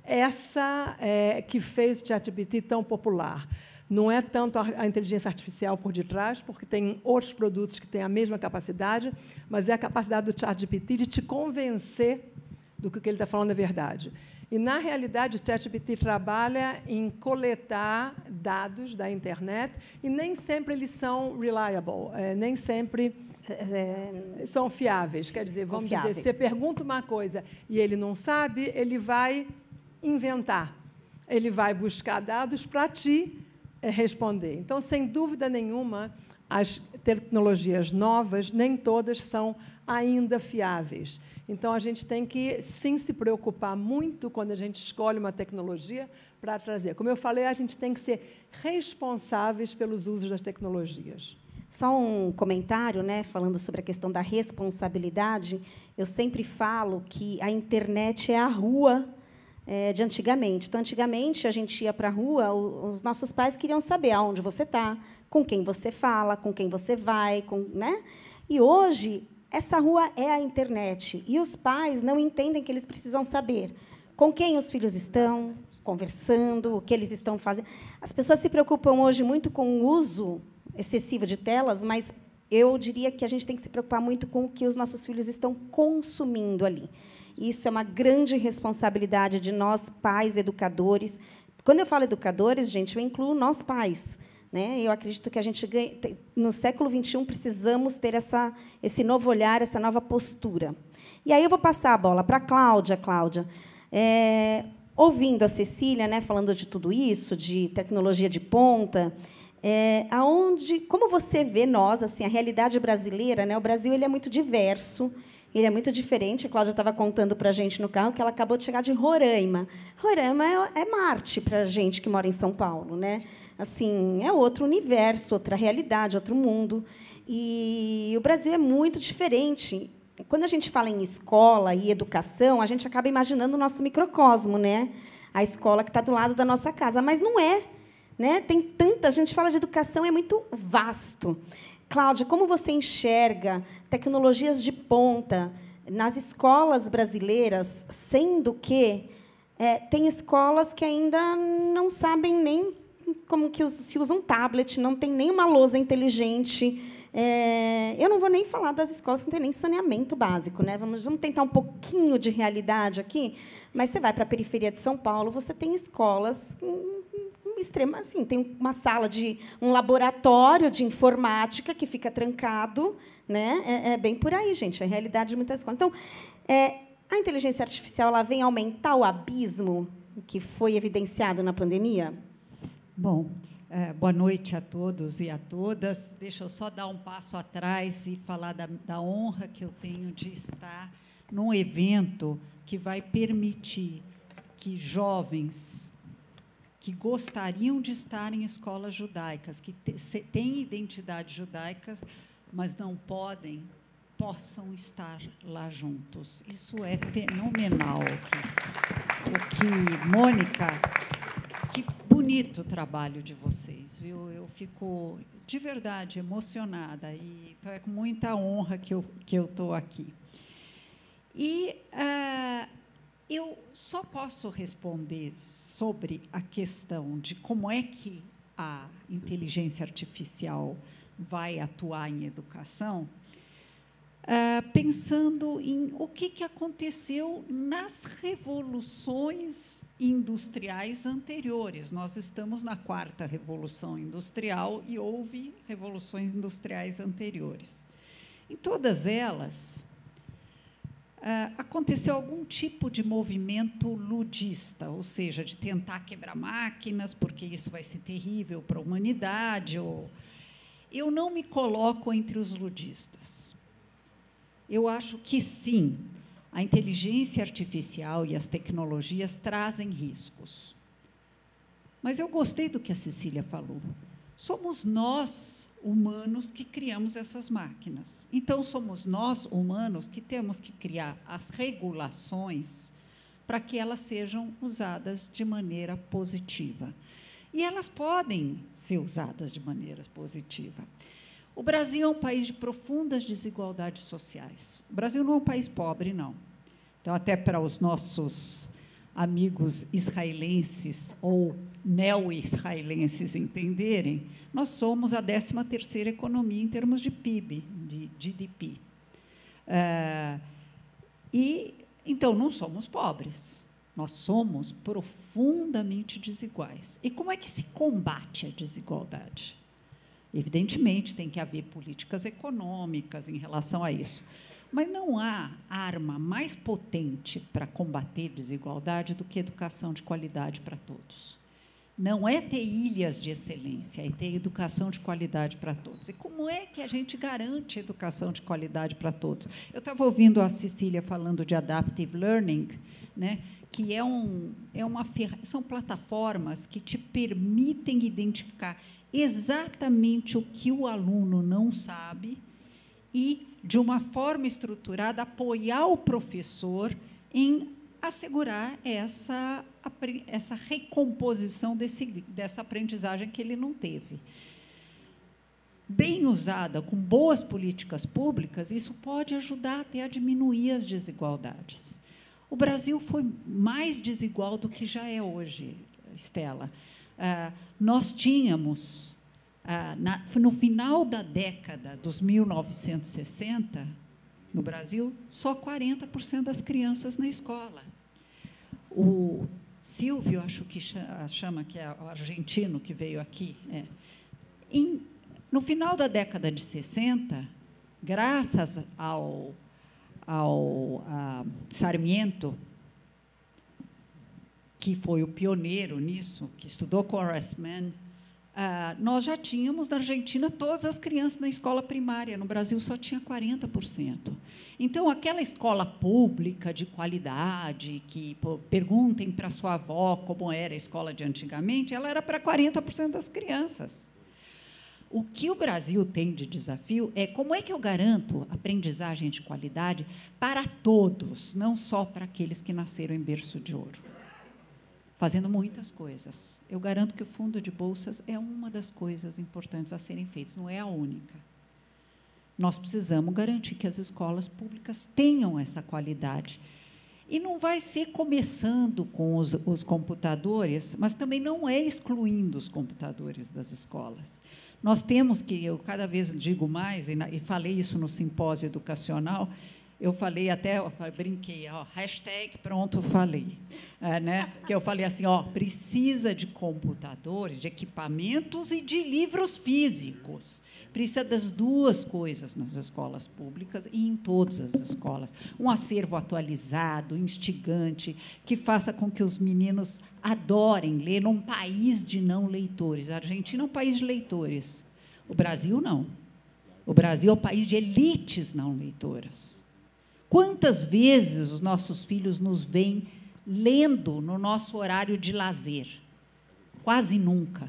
essa é que fez o ChatGPT tão popular. Não é tanto a inteligência artificial por detrás, porque tem outros produtos que têm a mesma capacidade, mas é a capacidade do ChatGPT de te convencer do que ele está falando é verdade. E, na realidade, o ChatGPT trabalha em coletar dados da internet e nem sempre eles são reliable, é, nem sempre é, são fiáveis. Quer dizer, vamos dizer, se você pergunta uma coisa e ele não sabe, ele vai inventar, ele vai buscar dados para te é, responder. Então, sem dúvida nenhuma, as tecnologias novas, nem todas são ainda fiáveis. Então, a gente tem que, sim, se preocupar muito quando a gente escolhe uma tecnologia para trazer. Como eu falei, a gente tem que ser responsáveis pelos usos das tecnologias. Só um comentário, né, falando sobre a questão da responsabilidade. Eu sempre falo que a internet é a rua é, de antigamente. Então, antigamente, a gente ia para a rua, os nossos pais queriam saber aonde você está, com quem você fala, com quem você vai, com, né? E hoje essa rua é a internet, e os pais não entendem que eles precisam saber com quem os filhos estão conversando, o que eles estão fazendo. As pessoas se preocupam hoje muito com o uso excessivo de telas, mas eu diria que a gente tem que se preocupar muito com o que os nossos filhos estão consumindo ali. Isso é uma grande responsabilidade de nós, pais, educadores. Quando eu falo educadores, gente, eu incluo nós, pais. Né? Eu acredito que a gente ganha, no século vinte e um precisamos ter essa, esse novo olhar, essa nova postura. E aí eu vou passar a bola para a Cláudia. Cláudia, é, ouvindo a Cecília, né, falando de tudo isso, de tecnologia de ponta, é, aonde, como você vê nós, assim, a realidade brasileira, né? O Brasil ele é muito diverso. Ele é muito diferente. A Cláudia estava contando para a gente no carro que ela acabou de chegar de Roraima. Roraima é, é Marte para a gente que mora em São Paulo, né? Assim, é outro universo, outra realidade, outro mundo. E o Brasil é muito diferente. Quando a gente fala em escola e educação, a gente acaba imaginando o nosso microcosmo, né? A escola que está do lado da nossa casa, mas não é, né? Tem tanta, a gente fala de educação, é muito vasto. Cláudia, como você enxerga tecnologias de ponta nas escolas brasileiras, sendo que é, tem escolas que ainda não sabem nem como que se usa um tablet, não tem nem uma lousa inteligente. É, eu não vou nem falar das escolas que não tem nem saneamento básico, né? Vamos, vamos tentar um pouquinho de realidade aqui, mas você vai para a periferia de São Paulo, você tem escolas extrema, assim, tem uma sala de um laboratório de informática que fica trancado, né? É, é bem por aí, gente, é a realidade de muitas escolas. Então, é, a inteligência artificial ela vem aumentar o abismo que foi evidenciado na pandemia? Bom, é, boa noite a todos e a todas. Deixa eu só dar um passo atrás e falar da, da honra que eu tenho de estar num evento que vai permitir que jovens que gostariam de estar em escolas judaicas, que têm identidade judaica, mas não podem, possam estar lá juntos. Isso é fenomenal. O que, Mônica, que bonito o trabalho de vocês, viu? Eu fico, de verdade, emocionada, e então é com muita honra que eu que eu estou aqui. E uh, eu só posso responder sobre a questão de como é que a inteligência artificial vai atuar em educação, ah, pensando em o que, que aconteceu nas revoluções industriais anteriores. Nós estamos na quarta revolução industrial e houve revoluções industriais anteriores. Em todas elas, ah, aconteceu algum tipo de movimento ludista, ou seja, de tentar quebrar máquinas, porque isso vai ser terrível para a humanidade. Ou... Eu não me coloco entre os ludistas. Eu acho que, sim, a inteligência artificial e as tecnologias trazem riscos. Mas eu gostei do que a Cecília falou. Somos nós, humanos, que criamos essas máquinas. Então, somos nós, humanos, que temos que criar as regulações para que elas sejam usadas de maneira positiva. E elas podem ser usadas de maneira positiva. O Brasil é um país de profundas desigualdades sociais. O Brasil não é um país pobre, não. Então, até para os nossos amigos israelenses ou neo-israelenses entenderem, nós somos a décima terceira economia em termos de P I B, de G D P. É, e, então, não somos pobres. Nós somos profundamente desiguais. E como é que se combate a desigualdade? Evidentemente, tem que haver políticas econômicas em relação a isso. Mas não há arma mais potente para combater desigualdade do que educação de qualidade para todos. Não é ter ilhas de excelência, é ter educação de qualidade para todos. E como é que a gente garante educação de qualidade para todos? Eu estava ouvindo a Cecília falando de adaptive learning, né, que é um, é uma, são plataformas que te permitem identificar exatamente o que o aluno não sabe e, de uma forma estruturada, apoiar o professor em assegurar essa, essa recomposição desse, dessa aprendizagem que ele não teve. Bem usada, com boas políticas públicas, isso pode ajudar até a diminuir as desigualdades. O Brasil foi mais desigual do que já é hoje, Estela. Ah, nós tínhamos, ah, na, no final da década dos mil novecentos e sessenta, no Brasil, só quarenta por cento das crianças na escola. O Silvio, acho que chama, que é o argentino que veio aqui, é, em, no final da década de sessenta, graças ao, ao a Sarmiento, que foi o pioneiro nisso, que estudou com Horace Mann, ah, nós já tínhamos, na Argentina, todas as crianças na escola primária. No Brasil, só tinha quarenta por cento. Então, aquela escola pública de qualidade, que pô, perguntem para sua avó como era a escola de antigamente, ela era para quarenta por cento das crianças. O que o Brasil tem de desafio é como é que eu garanto aprendizagem de qualidade para todos, não só para aqueles que nasceram em berço de ouro. Fazendo muitas coisas. Eu garanto que o fundo de bolsas é uma das coisas importantes a serem feitas, não é a única. Nós precisamos garantir que as escolas públicas tenham essa qualidade. E não vai ser começando com os, os computadores, mas também não é excluindo os computadores das escolas. Nós temos que, eu cada vez digo mais, e, na, e falei isso no simpósio educacional, eu falei até, eu brinquei, ó, hashtag pronto, falei. É, né? Que eu falei assim, ó, precisa de computadores, de equipamentos e de livros físicos. Precisa das duas coisas nas escolas públicas e em todas as escolas. Um acervo atualizado, instigante, que faça com que os meninos adorem ler num país de não leitores. A Argentina é um país de leitores. O Brasil, não. O Brasil é um país de elites não leitoras. Quantas vezes os nossos filhos nos veem lendo no nosso horário de lazer? Quase nunca.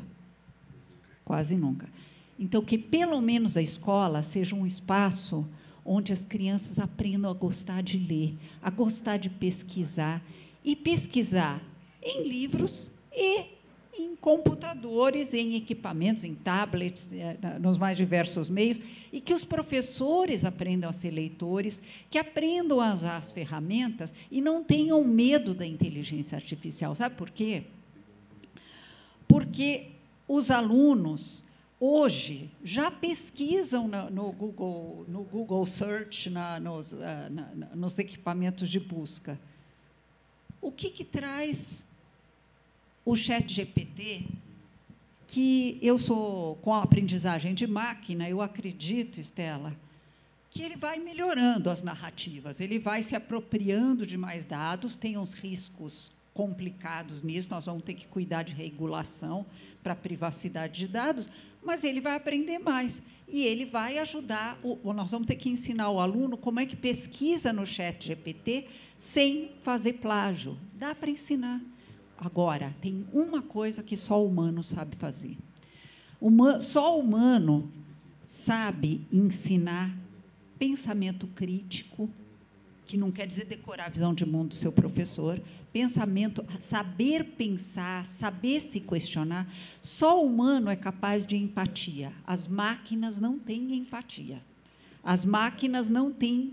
Quase nunca. Então, que, pelo menos, a escola seja um espaço onde as crianças aprendam a gostar de ler, a gostar de pesquisar, e pesquisar em livros e em computadores, em equipamentos, em tablets, nos mais diversos meios, e que os professores aprendam a ser leitores, que aprendam a usar as ferramentas e não tenham medo da inteligência artificial. Sabe por quê? Porque os alunos hoje, já pesquisam no, no, Google, no Google Search, na, nos, uh, na, nos equipamentos de busca. O que, que traz o Chat G P T, que eu sou, com a aprendizagem de máquina, eu acredito, Estela, que ele vai melhorando as narrativas, ele vai se apropriando de mais dados, tem uns riscos complicados nisso, nós vamos ter que cuidar de regulação para a privacidade de dados, mas ele vai aprender mais e ele vai ajudar, o, nós vamos ter que ensinar o aluno como é que pesquisa no Chat G P T sem fazer plágio. Dá para ensinar. Agora, tem uma coisa que só o humano sabe fazer. Uma, só o humano sabe ensinar pensamento crítico, que não quer dizer decorar a visão de mundo do seu professor, pensamento, saber pensar, saber se questionar. Só o humano é capaz de empatia. As máquinas não têm empatia. As máquinas não têm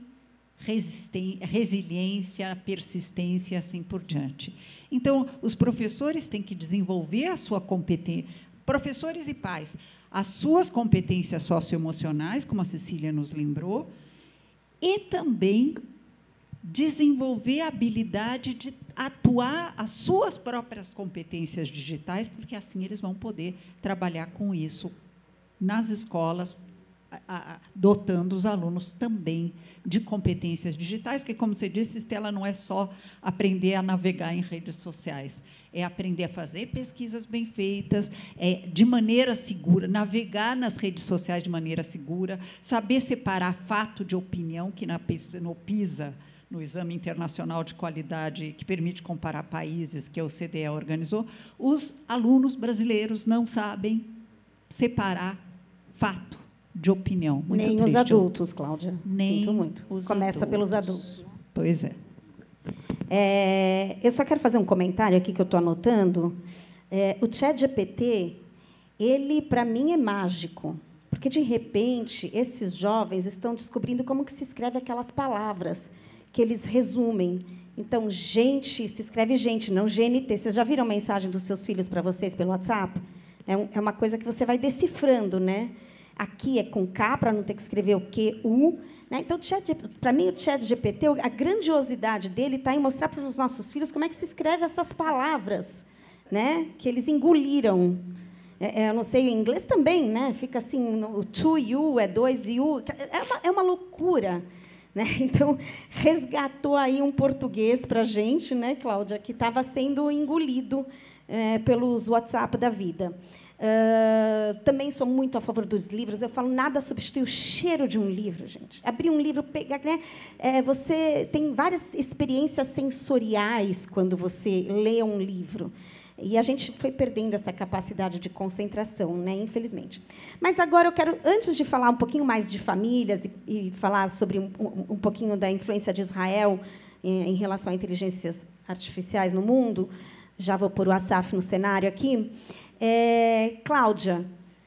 resiliência, persistência, assim por diante. Então, os professores têm que desenvolver a sua competência, professores e pais, as suas competências socioemocionais, como a Cecília nos lembrou, e também desenvolver a habilidade de atuar as suas próprias competências digitais, porque assim eles vão poder trabalhar com isso nas escolas, dotando os alunos também de competências digitais, que, como você disse, Estela, não é só aprender a navegar em redes sociais, é aprender a fazer pesquisas bem feitas, é, de maneira segura, navegar nas redes sociais de maneira segura, saber separar fato de opinião, que na, no PISA, no Exame Internacional de Qualidade, que permite comparar países, que a O C D E organizou, os alunos brasileiros não sabem separar fato de opinião. Muito Nem triste. os adultos, Cláudia. Nem Sinto muito. os Começa adultos. pelos adultos. Pois é. É, eu só quero fazer um comentário aqui que eu estou anotando. É, o Chat G P T, ele, para mim, é mágico, porque, de repente, esses jovens estão descobrindo como que se escreve aquelas palavras que eles resumem. Então, gente, se escreve gente, não G N T. Vocês já viram a mensagem dos seus filhos para vocês pelo WhatsApp? É, um, é uma coisa que você vai decifrando, né? Aqui é com K, para não ter que escrever o Q, U. Né? Então, para mim, o Chat G P T, a grandiosidade dele está em mostrar para os nossos filhos como é que se escreve essas palavras, né? Que eles engoliram. É, eu não sei, em inglês também, né? Fica assim, o two you é dois you. É uma, é uma loucura. Né? Então, resgatou aí um português para a gente, né, Cláudia, que estava sendo engolido é, pelos WhatsApp da vida. Uh, também sou muito a favor dos livros. Eu falo, nada substitui o cheiro de um livro, gente. Abrir um livro, pegar, né? É, você tem várias experiências sensoriais quando você lê um livro. E a gente foi perdendo essa capacidade de concentração, né, infelizmente. Mas agora eu quero, antes de falar um pouquinho mais de famílias e, e falar sobre um, um, um pouquinho da influência de Israel em, em relação a inteligências artificiais no mundo, já vou pôr o Asaf no cenário aqui. É, Cláudia,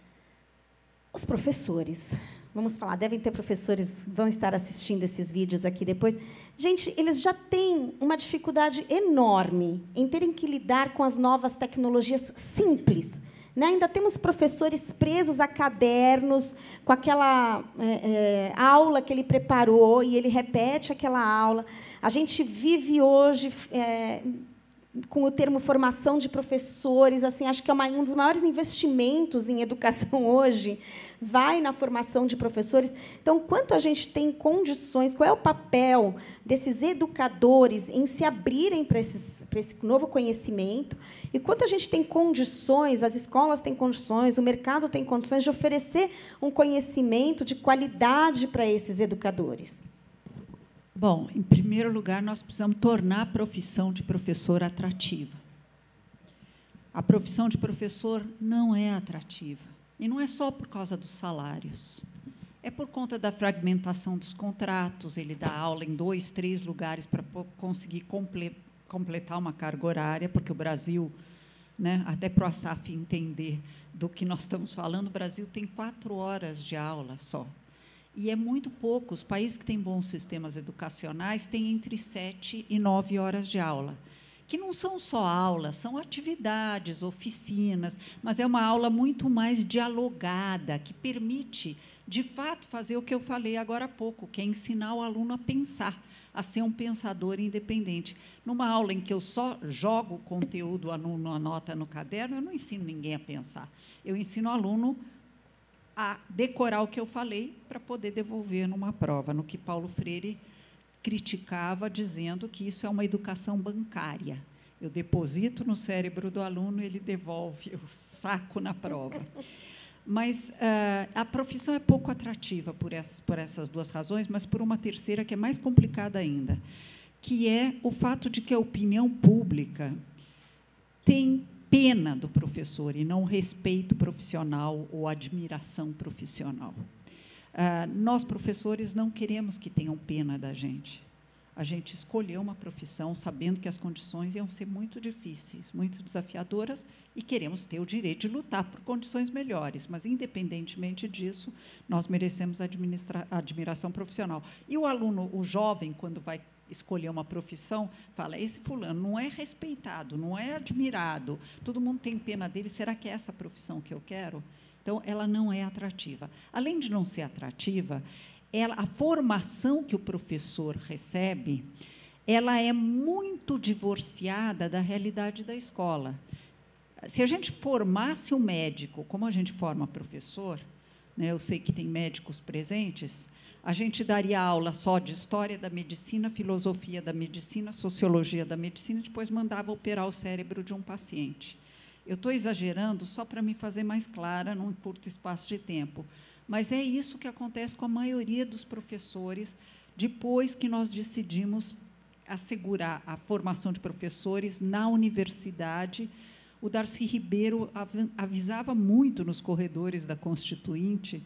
os professores, vamos falar, devem ter professores, vão estar assistindo esses vídeos aqui depois. Gente, eles já têm uma dificuldade enorme em terem que lidar com as novas tecnologias simples. Né? Ainda temos professores presos a cadernos, com aquela é, é, aula que ele preparou, e ele repete aquela aula. A gente vive hoje... É, com o termo formação de professores, assim, acho que é uma, um dos maiores investimentos em educação hoje, vai na formação de professores. Então, quanto a gente tem condições, qual é o papel desses educadores em se abrirem para, esses, para esse novo conhecimento, e quanto a gente tem condições, as escolas têm condições, o mercado tem condições de oferecer um conhecimento de qualidade para esses educadores. Bom, em primeiro lugar, nós precisamos tornar a profissão de professor atrativa. A profissão de professor não é atrativa. E não é só por causa dos salários. É por conta da fragmentação dos contratos, ele dá aula em dois, três lugares para conseguir comple completar uma carga horária, porque o Brasil, né, até para o Asaf entender do que nós estamos falando, o Brasil tem quatro horas de aula só. E é muito pouco. Os países que têm bons sistemas educacionais têm entre sete e nove horas de aula. que não são só aulas, são atividades, oficinas, mas é uma aula muito mais dialogada, que permite, de fato, fazer o que eu falei agora há pouco, que é ensinar o aluno a pensar, a ser um pensador independente. Numa aula em que eu só jogo o conteúdo, o aluno anota no caderno, eu não ensino ninguém a pensar. Eu ensino o aluno a decorar o que eu falei para poder devolver numa prova, no que Paulo Freire criticava, dizendo que isso é uma educação bancária. Eu deposito no cérebro do aluno, ele devolve, eu saco na prova. Mas uh, a profissão é pouco atrativa por essas, por essas duas razões, mas por uma terceira, que é mais complicada ainda, que é o fato de que a opinião pública tem pena do professor e não respeito profissional ou admiração profissional. Uh, nós, professores, não queremos que tenham pena da gente. A gente escolheu uma profissão sabendo que as condições iam ser muito difíceis, muito desafiadoras, e queremos ter o direito de lutar por condições melhores, mas, independentemente disso, nós merecemos admiração profissional. E o aluno, o jovem, quando vai escolher uma profissão, fala, esse fulano não é respeitado, não é admirado, todo mundo tem pena dele, será que é essa a profissão que eu quero? Então, ela não é atrativa. Além de não ser atrativa, ela, a formação que o professor recebe, ela é muito divorciada da realidade da escola. Se a gente formasse um médico, como a gente forma professor, né, eu sei que tem médicos presentes, a gente daria aula só de história da medicina, filosofia da medicina, sociologia da medicina, e depois mandava operar o cérebro de um paciente. Eu estou exagerando só para me fazer mais clara, num curto espaço de tempo. Mas é isso que acontece com a maioria dos professores, depois que nós decidimos assegurar a formação de professores na universidade. O Darcy Ribeiro avisava muito nos corredores da Constituinte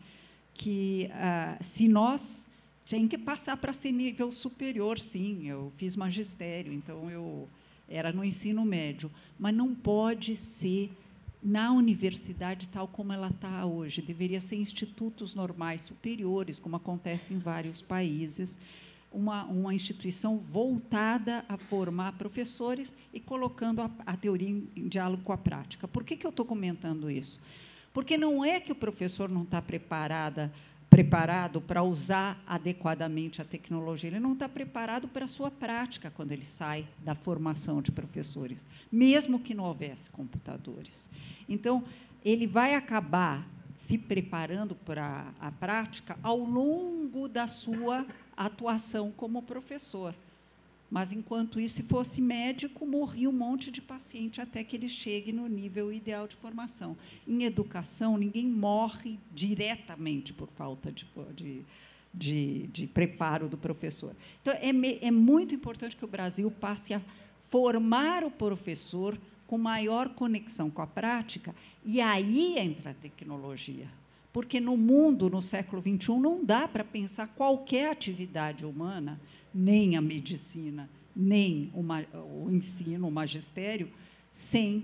que, ah, se nós tem que passar para ser nível superior, sim, eu fiz magistério, então eu era no ensino médio, mas não pode ser na universidade tal como ela está hoje. Deveria ser institutos normais superiores, como acontece em vários países, uma, uma instituição voltada a formar professores e colocando a, a teoria em, em diálogo com a prática. Por que, que eu estou comentando isso? Porque não é que o professor não está preparada, preparado para usar adequadamente a tecnologia, ele não está preparado para a sua prática quando ele sai da formação de professores, mesmo que não houvesse computadores. Então, ele vai acabar se preparando para a prática ao longo da sua atuação como professor. Mas, enquanto isso, se fosse médico, morria um monte de paciente até que ele chegue no nível ideal de formação. Em educação, ninguém morre diretamente por falta de, de, de, de preparo do professor. Então, é, é muito importante que o Brasil passe a formar o professor com maior conexão com a prática, e aí entra a tecnologia. Porque, no mundo, no século vinte e um, não dá para pensar qualquer atividade humana, nem a medicina, nem o, o ensino, o magistério, sem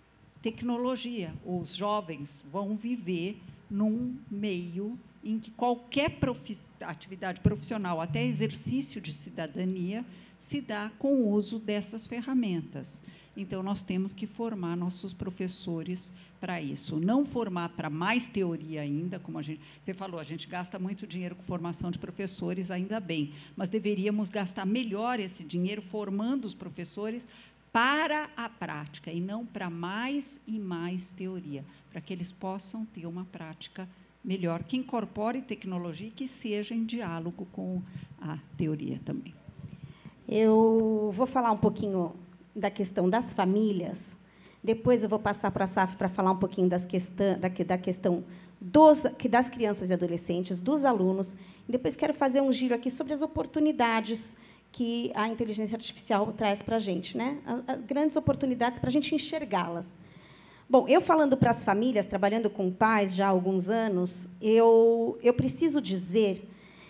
tecnologia. Os jovens vão viver num meio em que qualquer profi- atividade profissional, até exercício de cidadania, se dá com o uso dessas ferramentas. Então, nós temos que formar nossos professores para isso. Não formar para mais teoria ainda, como a gente, você falou, a gente gasta muito dinheiro com formação de professores, ainda bem, mas deveríamos gastar melhor esse dinheiro formando os professores para a prática, e não para mais e mais teoria, para que eles possam ter uma prática melhor, que incorpore tecnologia e que seja em diálogo com a teoria também. Eu vou falar um pouquinho da questão das famílias, depois eu vou passar para a Saf para falar um pouquinho das questão, da, da questão dos, das crianças e adolescentes, dos alunos, e depois quero fazer um giro aqui sobre as oportunidades que a inteligência artificial traz para a gente, né? As, as grandes oportunidades para a gente enxergá-las. Bom, eu falando para as famílias, trabalhando com pais já há alguns anos, eu, eu preciso dizer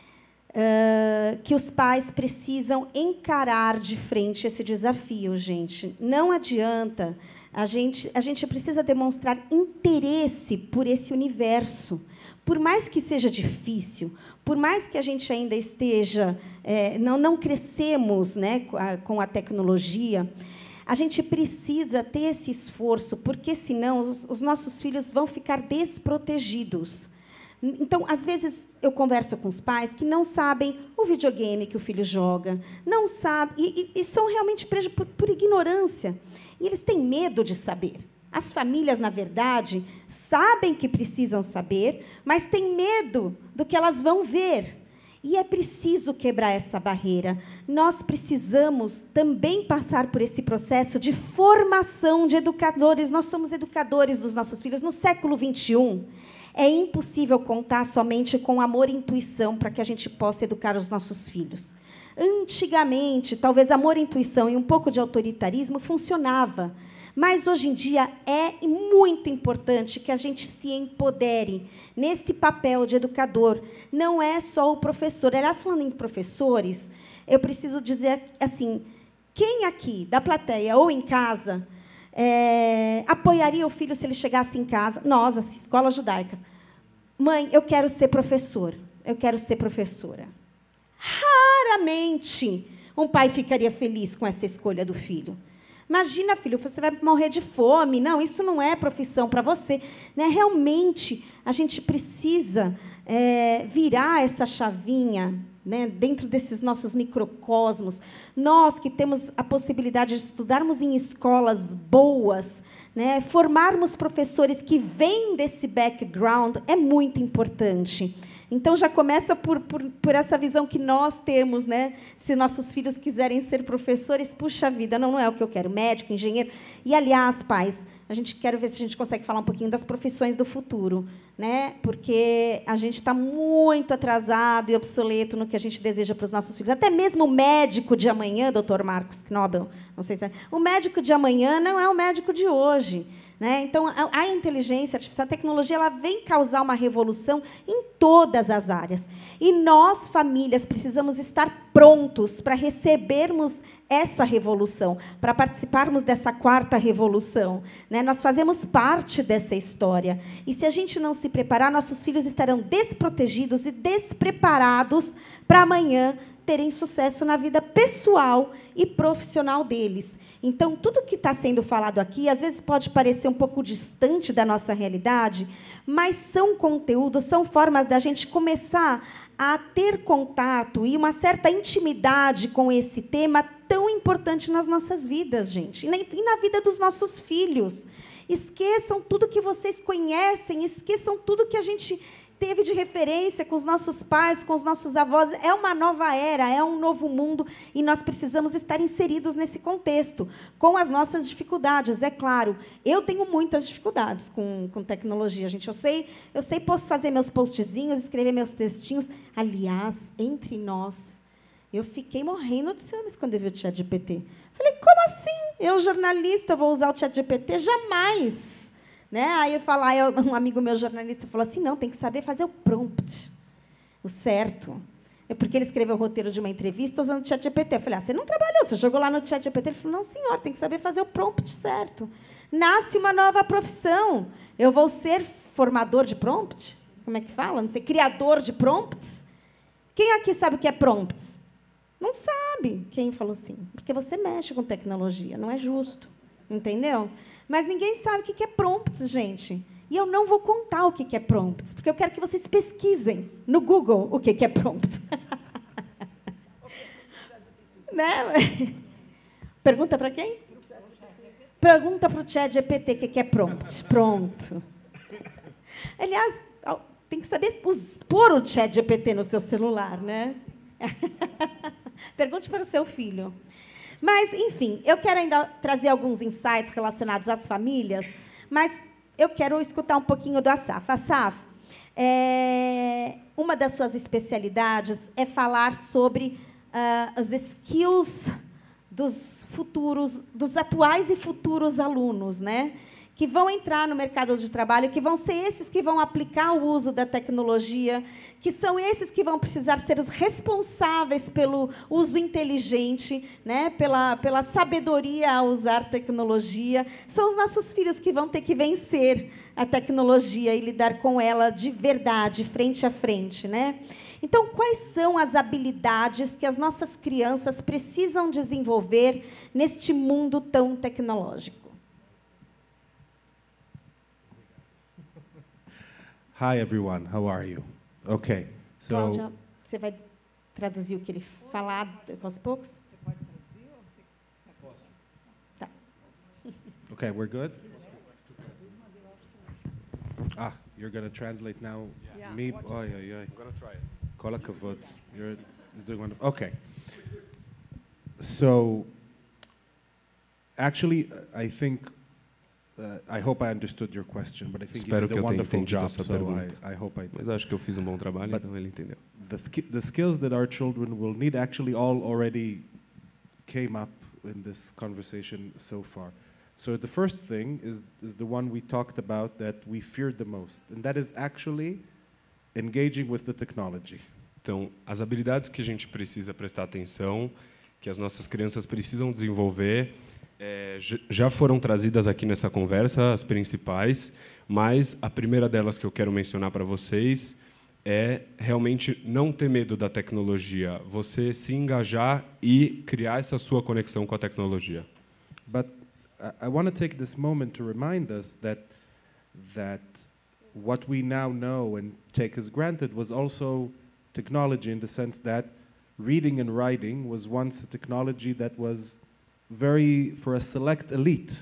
Uh, que os pais precisam encarar de frente esse desafio, gente. Não adianta, a gente, a gente precisa demonstrar interesse por esse universo. Por mais que seja difícil, por mais que a gente ainda esteja, é, não, não crescemos, né, com a, com a tecnologia, A gente precisa ter esse esforço, porque, senão, os, os nossos filhos vão ficar desprotegidos. Então, às vezes, eu converso com os pais que não sabem o videogame que o filho joga, não sabem, e, e, e são realmente presos por, por ignorância. E eles têm medo de saber. As famílias, na verdade, sabem que precisam saber, mas têm medo do que elas vão ver. E é preciso quebrar essa barreira. Nós precisamos também passar por esse processo de formação de educadores. Nós somos educadores dos nossos filhos. No século vinte e um, é impossível contar somente com amor e intuição para que a gente possa educar os nossos filhos. Antigamente, talvez amor, intuição e um pouco de autoritarismo funcionava. Mas, hoje em dia, é muito importante que a gente se empodere nesse papel de educador. Não é só o professor. Aliás, falando em professores, eu preciso dizer assim, quem aqui, da plateia ou em casa, é, apoiaria o filho se ele chegasse em casa? Nós, as escolas judaicas. Mãe, eu quero ser professor. Eu quero ser professora. Raramente um pai ficaria feliz com essa escolha do filho. Imagina, filho, você vai morrer de fome. Não, isso não é profissão para você. Né? Realmente, a gente precisa é, virar essa chavinha, né, dentro desses nossos microcosmos. Nós que temos a possibilidade de estudarmos em escolas boas, né, formarmos professores que vêm desse background, é muito importante. Então, já começa por, por, por essa visão que nós temos, né? Se nossos filhos quiserem ser professores, puxa vida, não, não é o que eu quero, médico, engenheiro. E, aliás, pais, a gente quer ver se a gente consegue falar um pouquinho das profissões do futuro, né? Porque a gente está muito atrasado e obsoleto no que a gente deseja para os nossos filhos. Até mesmo o médico de amanhã, doutor Marcos Knobel, não sei se é, o médico de amanhã não é o médico de hoje. Né? Então, a, a inteligência artificial, a tecnologia, ela vem causar uma revolução em todas as áreas. E nós, famílias, precisamos estar prontos para recebermos essa revolução, para participarmos dessa quarta revolução. Né? Nós fazemos parte dessa história. E, se a gente não se preparar, nossos filhos estarão desprotegidos e despreparados para amanhã terem sucesso na vida pessoal e profissional deles. Então, tudo que está sendo falado aqui, às vezes pode parecer um pouco distante da nossa realidade, mas são conteúdos, são formas da gente começar a ter contato e uma certa intimidade com esse tema tão importante nas nossas vidas, gente, e na vida dos nossos filhos. Esqueçam tudo que vocês conhecem, esqueçam tudo que a gente teve de referência com os nossos pais, com os nossos avós. É uma nova era, é um novo mundo, e nós precisamos estar inseridos nesse contexto, com as nossas dificuldades, é claro. Eu tenho muitas dificuldades com, com tecnologia, gente. Eu sei, eu sei posso fazer meus postzinhos, escrever meus textinhos. Aliás, entre nós, eu fiquei morrendo de ciúmes quando eu vi o ChatGPT. Falei, como assim? Eu, jornalista, vou usar o ChatGPT? Jamais! Né? Aí eu falo, aí um amigo meu jornalista falou assim, não, tem que saber fazer o prompt, o certo. É porque ele escreveu o roteiro de uma entrevista usando o ChatGPT. Eu falei, ah, você não trabalhou, você jogou lá no ChatGPT. Ele falou, não, senhor, tem que saber fazer o prompt certo. Nasce uma nova profissão. Eu vou ser formador de prompt? Como é que fala? Não sei, criador de prompts? Quem aqui sabe o que é prompts? Não sabe. Quem falou assim? Porque você mexe com tecnologia, não é justo. Entendeu? Mas ninguém sabe o que é prompts, gente. E eu não vou contar o que é prompts, porque eu quero que vocês pesquisem no Google o que é prompts. Né? Pergunta para quem? Pergunta para o ChatGPT o que é prompt. Pronto. Aliás, tem que saber pôr o ChatGPT no seu celular, né? Pergunte para o seu filho. Mas, enfim, eu quero ainda trazer alguns insights relacionados às famílias, mas eu quero escutar um pouquinho do Assaf. Assaf, é, uma das suas especialidades é falar sobre uh, as skills dos futuros, dos atuais e futuros alunos, né? Que vão entrar no mercado de trabalho, que vão ser esses que vão aplicar o uso da tecnologia, que são esses que vão precisar ser os responsáveis pelo uso inteligente, né, pela, pela sabedoria a usar tecnologia. São os nossos filhos que vão ter que vencer a tecnologia e lidar com ela de verdade, frente a frente. Né? Então, quais são as habilidades que as nossas crianças precisam desenvolver neste mundo tão tecnológico? Hi everyone, how are you? Okay, so Cláudia, você vai traduzir o que ele falar aos poucos? Você pode traduzir ou você posso? Tá. okay, we're good. Ah, you're gonna translate now. Yeah. Me, What oh is- yeah, yeah. I'm gonna try it. Kola kavod. You're is doing wonderful. Okay. So, actually, I think. Uh, I hope I understood your question, but I think Espero you que did a eu tenha wonderful entendido a job. sua So pergunta. I, I hope I did. Mas acho que eu fiz um bom trabalho, But então ele entendeu. The, th- the skills that our children will need actually all already came up in this conversation so far. So the first thing is, is the one we talked about that we feared the most, and that is actually engaging with the technology. Então, as habilidades que a gente precisa prestar atenção, que as nossas crianças precisam desenvolver, é, j- já foram trazidas aqui nessa conversa, as principais, mas a primeira delas que eu quero mencionar para vocês é realmente não ter medo da tecnologia, você se engajar e criar essa sua conexão com a tecnologia. But I, I want to take this moment to remind us that that what we now know and take as granted was also technology, in the sense that reading and writing was once a technology that was very for a select elite.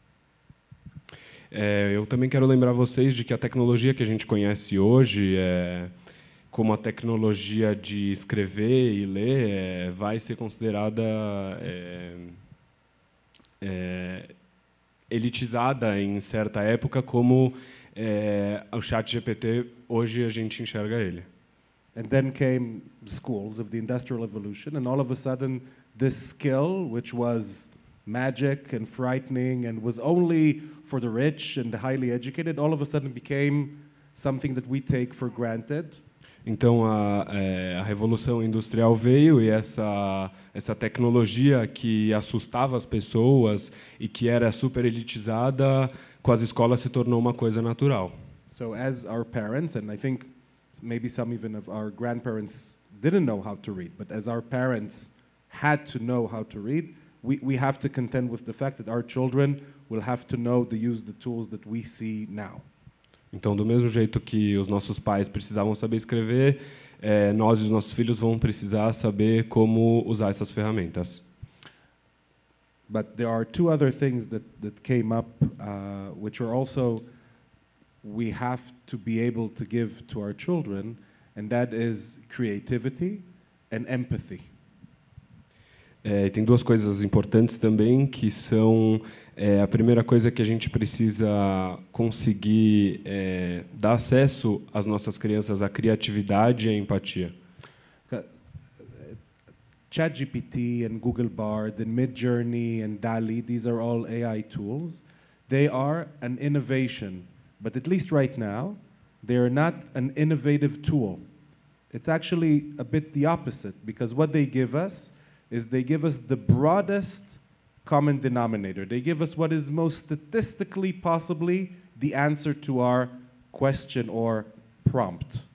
É, eu também quero lembrar vocês de que a tecnologia que a gente conhece hoje, é, como a tecnologia de escrever e ler, é, vai ser considerada é, é, elitizada em certa época, como é, o chat G P T hoje a gente enxerga ele. And then came schools of the Industrial Revolution, and all of a sudden this skill, which was magic and frightening and was only for the rich and the highly educated, all of a sudden became something that we take for granted. Então a, é, a revolução industrial veio e essa essa tecnologia que assustava as pessoas e que era super elitizada com as escolas se tornou uma coisa natural. So as our parents, and I think maybe some even of our grandparents didn't know how to read, but as our parents had to know how to read, we, we have to contend with the fact that our children will have to know to use the tools that we see now. Então, do mesmo jeito que os nossos pais precisavam saber escrever, é, nós e os nossos filhos vão precisar saber como usar essas ferramentas. But there are two other things that, that came up, uh, which are also we have to be able to give to our children, and that is creativity and empathy. É, tem duas coisas importantes também, que são é, a primeira coisa que a gente precisa conseguir é, dar acesso às nossas crianças à criatividade e à empatia. ChatGPT and Google Bard and Midjourney and DALL-E, these are all A I tools. They are an innovation, but at least right now, they are not an innovative tool. It's actually a bit the opposite, because what they give us is they give us the broadest common denominator. They give us what is most statistically possibly the answer to our question or prompt.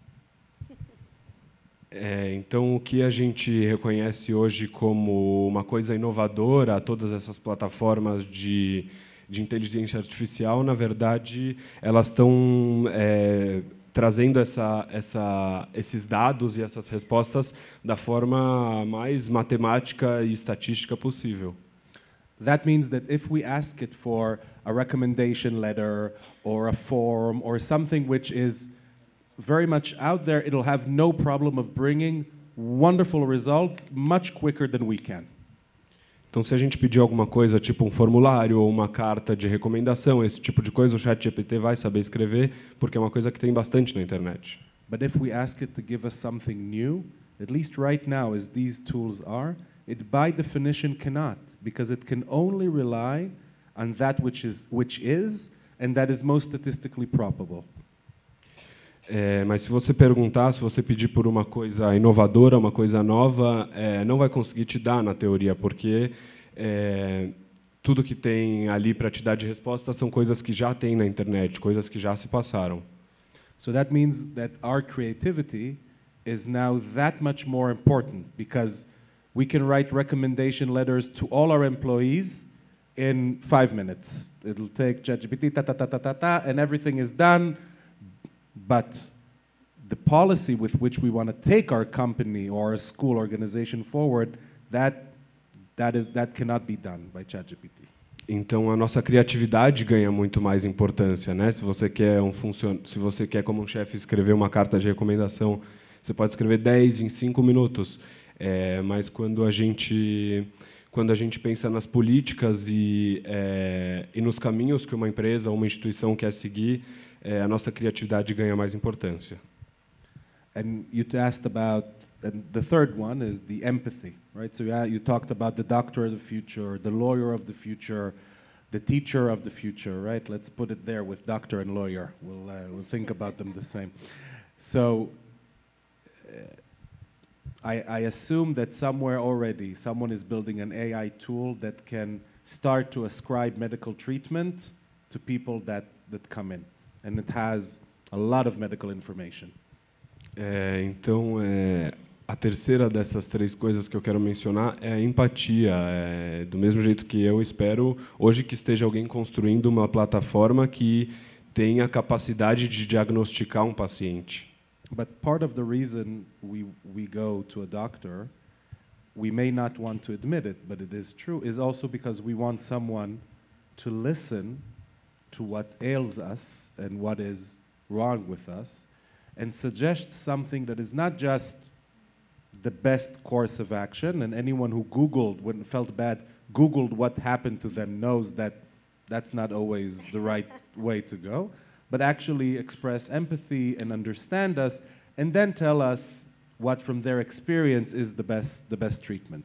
É, então, o que a gente reconhece hoje como uma coisa inovadora, todas essas plataformas de, de inteligência artificial, na verdade, elas estão é, trazendo essa, essa, esses dados e essas respostas da forma mais matemática e estatística possível. That means that if we ask it for a recommendation letter or a form or something which is very much out there, it'll have no problem of bringing wonderful results much quicker than we can. Então, se a gente pedir alguma coisa, tipo um formulário ou uma carta de recomendação, esse tipo de coisa, o ChatGPT vai saber escrever, porque é uma coisa que tem bastante na internet. But if we ask it to give us something new, at least right now, as these tools are, it by definition cannot, because it can only rely on that which is, which is and that is most statistically probable. É, mas se você perguntar, se você pedir por uma coisa inovadora, uma coisa nova, é, não vai conseguir te dar na teoria, porque é, tudo que tem ali para te dar de resposta são coisas que já tem na internet, coisas que já se passaram. So that means that our creativity is now that much more important because we can write recommendation letters to all our employees in five minutes. It'll take ChatGPT, ta ta ta ta ta ta, and everything is done. But the policy with which we want to take our company or our school organization forward, that that is that cannot be done by ChatGPT. Então a nossa criatividade ganha muito mais importância, né? Se você quer um funcion... se você quer como um chefe escrever uma carta de recomendação, você pode escrever dez em cinco minutos. É, mas quando a gente quando a gente pensa nas políticas e é, e nos caminhos que uma empresa ou uma instituição quer seguir, é, a nossa criatividade ganha mais importância. And you asked about, and the third one is the empathy, right? So yeah, you talked about the doctor of the future, the lawyer of the future, the teacher of the future, right? Let's put it there with doctor and lawyer. We'll, uh, we'll think about them the same. So uh, I, I assume that somewhere already someone is building an A I tool that can start to ascribe medical treatment to people that, that come in. And it has a lot of medical information. É, então, é, a terceira dessas três coisas que eu quero mencionar é a empatia. É, do mesmo jeito que eu espero hoje que esteja alguém construindo uma plataforma que tenha a capacidade de diagnosticar um paciente. But part of the reason we, we go to a doctor, we may not want to admit it, but it is true, is also because we want someone to listen to what ails us and what is wrong with us, and suggest something that is not just the best course of action, and anyone who Googled, when felt bad, Googled what happened to them knows that that's not always the right way to go, but actually express empathy and understand us, and then tell us what from their experience is the best, the best treatment.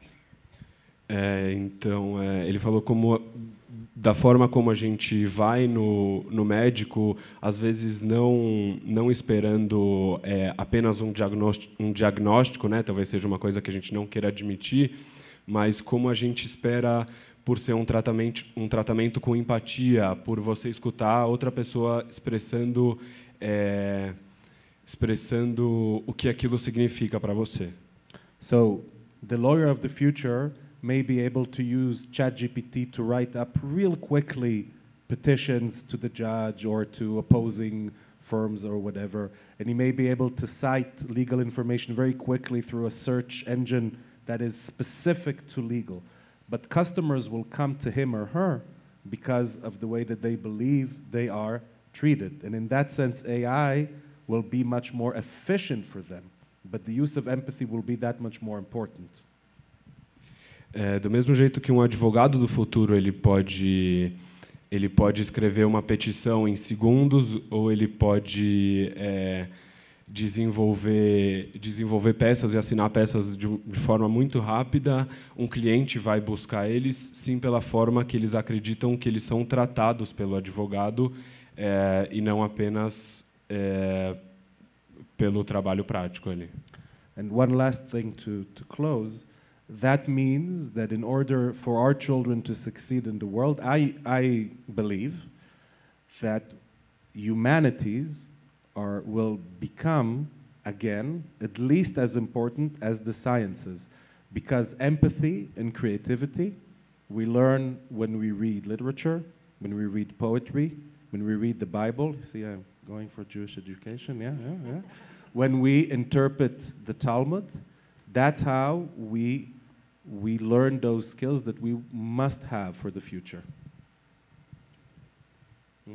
É, então, é, ele falou como da forma como a gente vai no, no médico, às vezes não não esperando é, apenas um diagnóstico, um diagnóstico, né? Talvez seja uma coisa que a gente não queira admitir, mas como a gente espera por ser um tratamento um tratamento com empatia, por você escutar outra pessoa expressando é, expressando o que aquilo significa para você. So, the lawyer of the future may be able to use ChatGPT to write up real quickly petitions to the judge or to opposing firms or whatever, and he may be able to cite legal information very quickly through a search engine that is specific to legal. But customers will come to him or her because of the way that they believe they are treated. And in that sense, A I will be much more efficient for them, but the use of empathy will be that much more important. É, do mesmo jeito que um advogado do futuro ele pode ele pode escrever uma petição em segundos, ou ele pode é, desenvolver desenvolver peças e assinar peças de, de forma muito rápida, um cliente vai buscar eles sim pela forma que eles acreditam que eles são tratados pelo advogado é, e não apenas é, pelo trabalho prático ali. And one last thing to to close. That means that in order for our children to succeed in the world, I, I believe that humanities are, will become, again, at least as important as the sciences. Because empathy and creativity, we learn when we read literature, when we read poetry, when we read the Bible. You see, I'm going for Jewish education, yeah, yeah, yeah. When we interpret the Talmud, that's how we we learn those skills that we must have for the future. Hmm?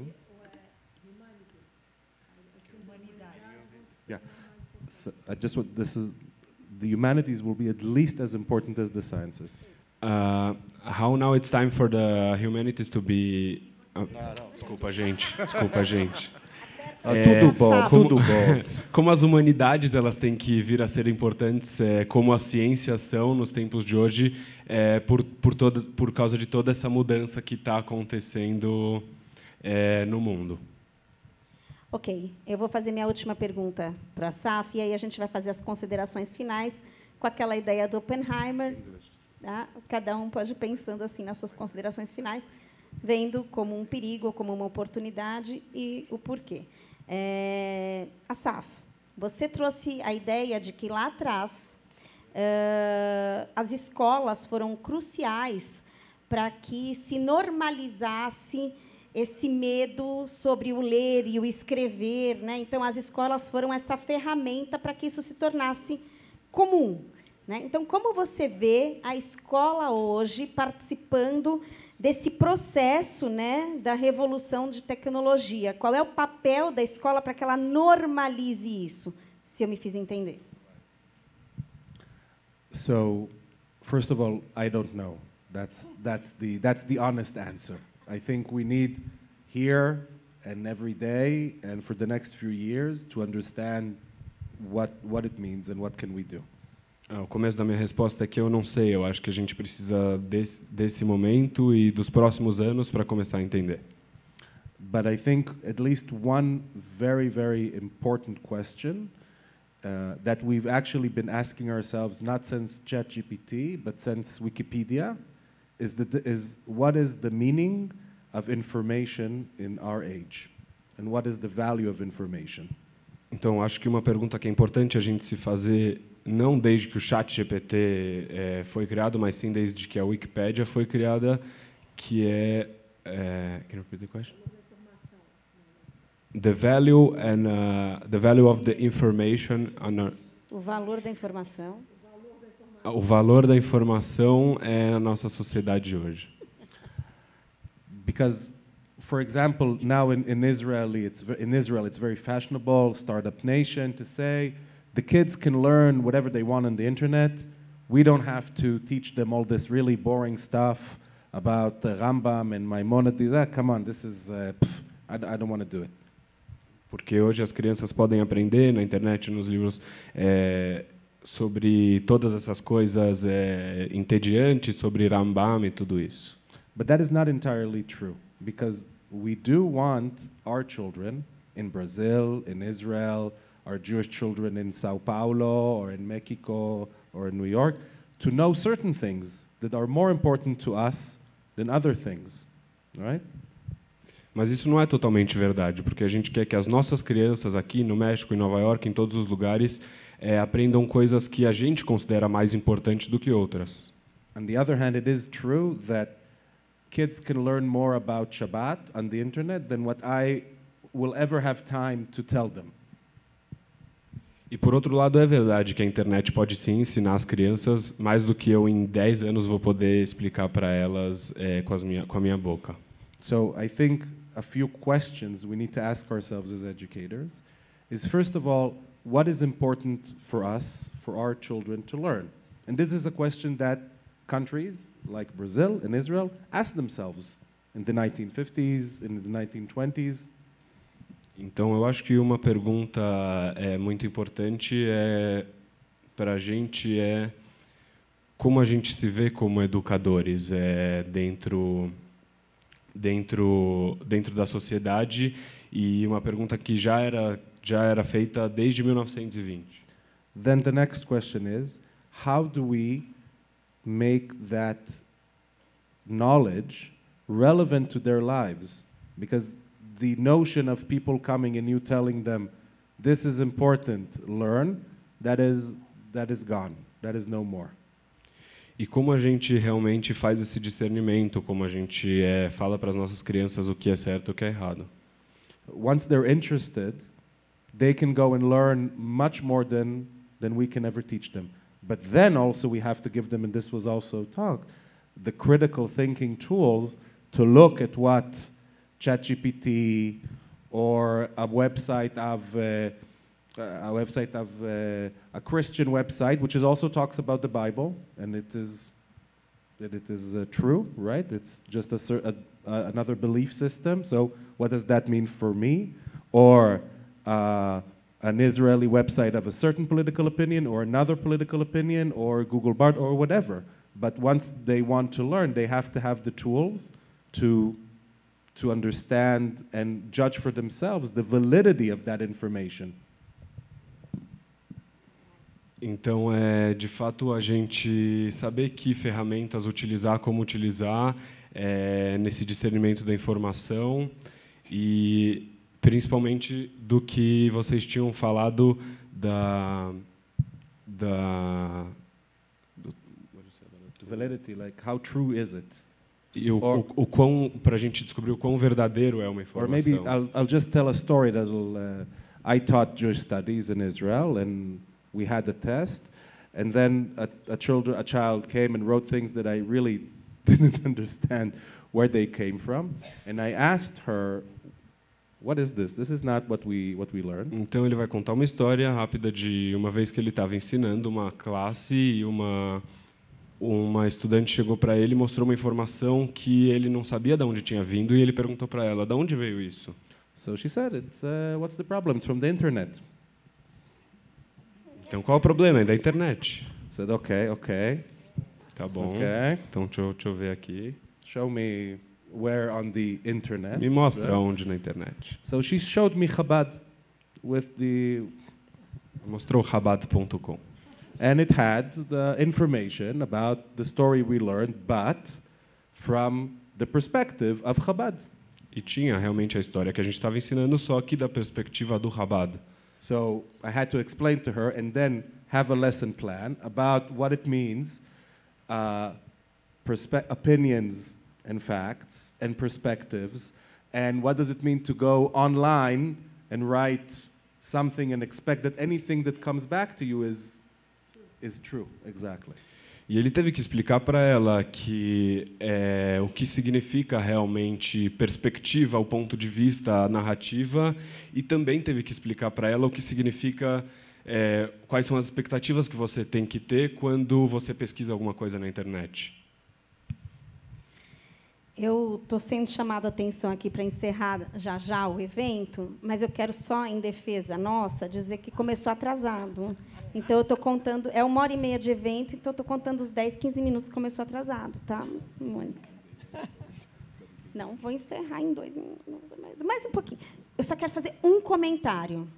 Yeah. So I just want this is the humanities will be at least as important as the sciences. Uh, how now it's time for the humanities to be. Uh, desculpa, gente. Desculpa, gente. Ah, é, tudo bom, como, tudo bom. Como as humanidades elas têm que vir a ser importantes, é, como as ciências são nos tempos de hoje, é, por por toda por causa de toda essa mudança que está acontecendo é, no mundo. Ok, eu vou fazer minha última pergunta para a Saf, e aí a gente vai fazer as considerações finais com aquela ideia do Oppenheimer. Tá? Cada um pode ir pensando assim nas suas considerações finais, vendo como um perigo, como uma oportunidade e o porquê. É, Asaf, Você trouxe a ideia de que lá atrás uh, as escolas foram cruciais para que se normalizasse esse medo sobre o ler e o escrever, né? Então, as escolas foram essa ferramenta para que isso se tornasse comum, né? Então, como você vê a escola hoje participando desse processo, né, da revolução de tecnologia? Qual é o papel da escola para que ela normalize isso, se eu me fiz entender? So, first of all, I don't know. That's, that's, the, that's the honest answer. I think we need here and every day and for the next few years to understand what, what it means and what can we do. Ah, o começo da minha resposta é que eu não sei. Eu acho que a gente precisa desse, desse momento e dos próximos anos para começar a entender. But I think at least one very, very important question uh, that we've actually been asking ourselves, not since ChatGPT, but since Wikipedia, is, the, is what is the meaning of information in our age? And what is the value of information? Então, acho que uma pergunta que é importante a gente se fazer, não desde que o ChatGPT é, foi criado, mas sim desde que a Wikipédia foi criada, que é, é can you repeat the question? The value and uh, the value of the information on our, o valor da informação. O valor da informação é a nossa sociedade de hoje. Because, for example, now in, in Israel, it's in Israel, it's very fashionable, startup nation, to say the kids can learn whatever they want on the internet. We don't have to teach them all this really boring stuff about uh, Rambam and Maimonides. Ah, come on, this is, uh, pff, I, I don't want to do it. Porque hoje as crianças podem aprender na internet, nos livros, é, sobre todas essas coisas é, entediantes, sobre Rambam e tudo isso. But that is not entirely true, because we do want our children in Brazil, in Israel, our Jewish children in Sao Paulo or in Mexico or in New York to know certain things that are more important to us than other things, right? Mas isso não é totalmente verdade, porque a gente quer que as nossas crianças aqui no México, em Nova York, em todos os lugares, é, aprendam coisas que a gente considera mais importantes do que outras. On the other hand, it is true that kids can learn more about Shabbat on the internet than what I will ever have time to tell them. E por outro lado, é verdade que a internet pode sim ensinar as crianças mais do que eu em dez anos vou poder explicar para elas é, com, as minha, com a minha boca. So I think a few questions we need to ask ourselves as educators is, first of all, what is important for us, for our children to learn? And this is a question that countries like Brazil and Israel asked themselves in the nineteen fifties, in the nineteen twenties. Então, eu acho que uma pergunta é muito importante é para a gente é como a gente se vê como educadores é, dentro dentro dentro da sociedade, e uma pergunta que já era já era feita desde mil novecentos e vinte. Then the next question is, how do we make that knowledge relevant to their lives? Because the notion of people coming and you telling them, this is important, learn, that is, that is gone, that is no more. E como a gente realmente faz esse discernimento, como a gente é, fala para as nossas crianças o que é certo e o que é errado. Once they're interested, they can go and learn much more than, than we can ever teach them. But then also we have to give them, and this was also talked, the critical thinking tools to look at what ChatGPT or a website of uh, a website of uh, a Christian website, which is also talks about the Bible, and it is that it is uh, true, right? It's just a, a, uh, another belief system. So what does that mean for me? Or uh, an Israeli website of a certain political opinion, or another political opinion, or Google Bard, or whatever. But once they want to learn, they have to have the tools to to understand and judge for themselves the validity of that information. Então, é de fato a gente saber que ferramentas utilizar, como utilizar, é, nesse discernimento da informação, e principalmente do que vocês tinham falado da da validity, like how true is it? E o, o, o quão, para a gente descobrir o quão verdadeiro é uma informação. Or maybe I'll, I'll just tell a story that uh, I taught Jewish studies in Israel, and we had a test, and then a, a, children, a child came and wrote things that I really didn't understand where they came from, and I asked her, what is this? This is not what we what we learned. Então ele vai contar uma história rápida de uma vez que ele estava ensinando uma classe e uma uma estudante chegou para ele e mostrou uma informação que ele não sabia de onde tinha vindo e ele perguntou para ela, de onde veio isso? So she said, "It's uh, what's the problem? It's from the internet." Então qual é o problema? É da internet. I said, "Okay, okay." Tá bom. Okay. Então deixa eu, deixa eu ver aqui. Show me where on the internet. Me mostra right? onde na internet. So she showed me Chabad with the mostrou chabad ponto com. And it had the information about the story we learned, but from the perspective of Chabad. E tinha realmente a história que a gente estava ensinando, só que da perspectiva do Chabad. So I had to explain to her and then have a lesson plan about what it means, uh, opinions and facts and perspectives, and what does it mean to go online and write something and expect that anything that comes back to you is is true, exactly. E ele teve que explicar para ela que é, o que significa realmente perspectiva, o ponto de vista, a narrativa, e também teve que explicar para ela o que significa é, quais são as expectativas que você tem que ter quando você pesquisa alguma coisa na internet. Eu estou sendo chamada a atenção aqui para encerrar já já o evento, mas eu quero só, em defesa nossa, dizer que começou atrasado. Então, eu estou contando... É uma hora e meia de evento, então, eu estou contando os dez, quinze minutos que começou atrasado, tá, Mônica? Não, vou encerrar em dois minutos. Mais, mais um pouquinho. Eu só quero fazer um comentário.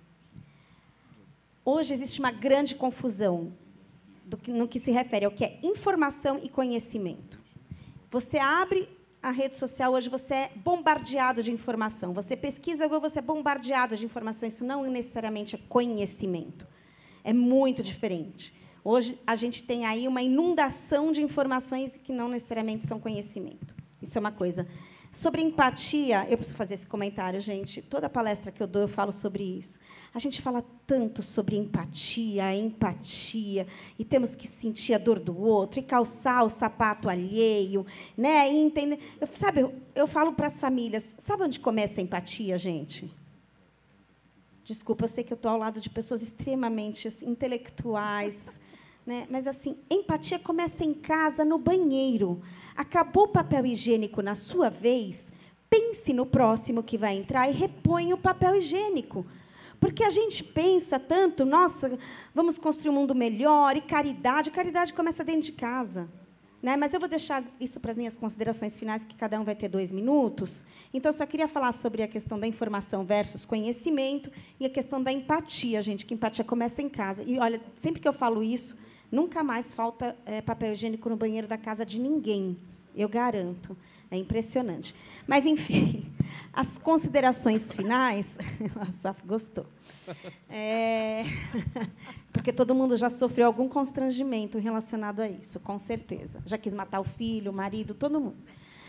Hoje existe uma grande confusão do que, no que se refere ao que é informação e conhecimento. Você abre a rede social, hoje você é bombardeado de informação. Você pesquisa, agora você é bombardeado de informação. Isso não necessariamente é conhecimento. É muito diferente. Hoje, a gente tem aí uma inundação de informações que não necessariamente são conhecimento. Isso é uma coisa. Sobre empatia, eu preciso fazer esse comentário, gente. Toda palestra que eu dou, eu falo sobre isso. A gente fala tanto sobre empatia, empatia, e temos que sentir a dor do outro, e calçar o sapato alheio, né? E entender. Eu, sabe, eu, eu falo para as famílias, sabe onde começa a empatia, gente? Desculpa, eu sei que eu estou ao lado de pessoas extremamente assim, intelectuais, né? Mas, assim, empatia começa em casa, no banheiro. Acabou o papel higiênico na sua vez, pense no próximo que vai entrar e repõe o papel higiênico. Porque a gente pensa tanto, nossa, vamos construir um mundo melhor, e caridade. Caridade começa dentro de casa. Né? Mas eu vou deixar isso para as minhas considerações finais, que cada um vai ter dois minutos. Então, só queria falar sobre a questão da informação versus conhecimento e a questão da empatia, gente, que empatia começa em casa. E, olha, sempre que eu falo isso, nunca mais falta é, papel higiênico no banheiro da casa de ninguém. Eu garanto. É impressionante. Mas, enfim, as considerações finais... A Saf gostou. É... Porque todo mundo já sofreu algum constrangimento relacionado a isso, com certeza. Já quis matar o filho, o marido, todo mundo.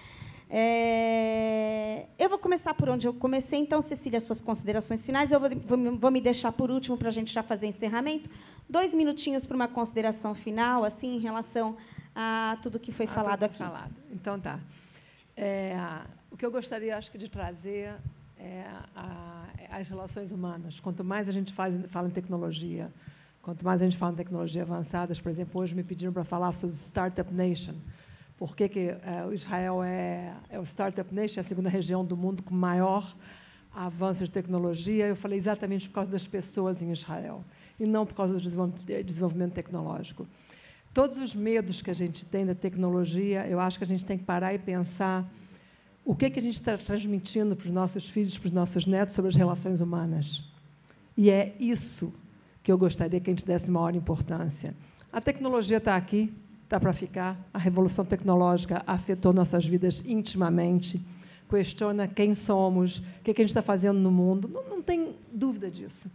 É... Eu vou começar por onde eu comecei. Então, Cecília, suas considerações finais. Eu vou, vou, vou me deixar por último para a gente já fazer encerramento. Dois minutinhos para uma consideração final, assim, em relação a tudo que foi ah, falado aqui. Falado. Então, tá. É, o que eu gostaria, acho que, de trazer é a, as relações humanas. Quanto mais a gente faz, fala em tecnologia, quanto mais a gente fala em tecnologia avançadas, por exemplo, hoje me pediram para falar sobre Startup Nation. Por que, que é, o Israel é, é o Startup Nation, é a segunda região do mundo com maior avanço de tecnologia? Eu falei exatamente por causa das pessoas em Israel, e não por causa do desenvolvimento tecnológico. Todos os medos que a gente tem da tecnologia, eu acho que a gente tem que parar e pensar o que, que a gente está transmitindo para os nossos filhos, para os nossos netos, sobre as relações humanas. E é isso que eu gostaria que a gente desse maior importância. A tecnologia está aqui, está para ficar. A revolução tecnológica afetou nossas vidas intimamente, questiona quem somos, o que, que a gente está fazendo no mundo. Não, não tem dúvida disso.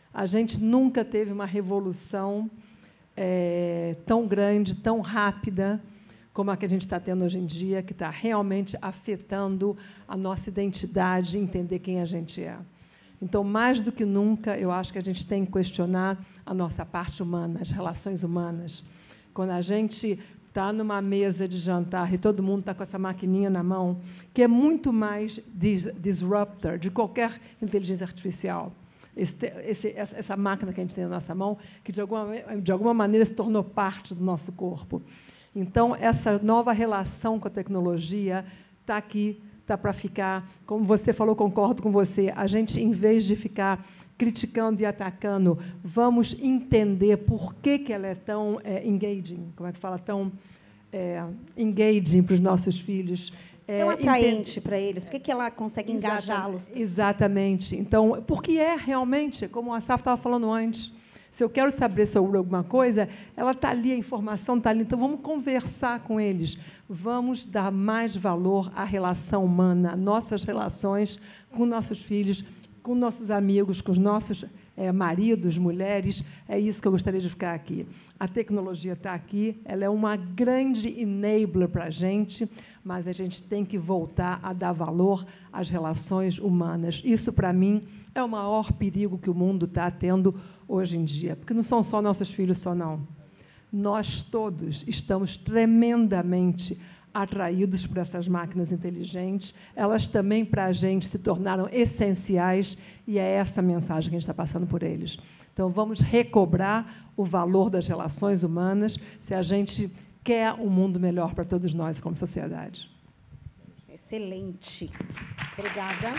A gente nunca teve uma revolução é, tão grande, tão rápida, como a que a gente está tendo hoje em dia, que está realmente afetando a nossa identidade, entender quem a gente é. Então, mais do que nunca, eu acho que a gente tem que questionar a nossa parte humana, as relações humanas. Quando a gente está numa mesa de jantar e todo mundo está com essa maquininha na mão, que é muito mais dis disruptor de qualquer inteligência artificial. Esse, esse, essa máquina que a gente tem na nossa mão, que, de alguma, de alguma maneira, se tornou parte do nosso corpo. Então, essa nova relação com a tecnologia está aqui, está para ficar. Como você falou, concordo com você, a gente, em vez de ficar criticando e atacando, vamos entender por que, que ela é tão é, engaging, como é que fala, tão é, engaging para os nossos filhos. É, tão atraente para eles. Por que, que ela consegue engajá-los? Exatamente. Então, porque é realmente, como a Saf estava falando antes, se eu quero saber sobre alguma coisa, ela está ali, a informação está ali. Então, vamos conversar com eles. Vamos dar mais valor à relação humana, nossas relações com nossos filhos, com nossos amigos, com os nossos é, maridos, mulheres. É isso que eu gostaria de ficar aqui. A tecnologia está aqui, ela é uma grande enabler para a gente, mas a gente tem que voltar a dar valor às relações humanas. Isso, para mim, é o maior perigo que o mundo está tendo hoje em dia, porque não são só nossos filhos, só não. Nós todos estamos tremendamente atraídos por essas máquinas inteligentes. Elas também, para a gente, se tornaram essenciais, e é essa mensagem que a gente está passando por eles. Então, vamos recobrar o valor das relações humanas se a gente quer um mundo melhor para todos nós como sociedade. Excelente. Obrigada.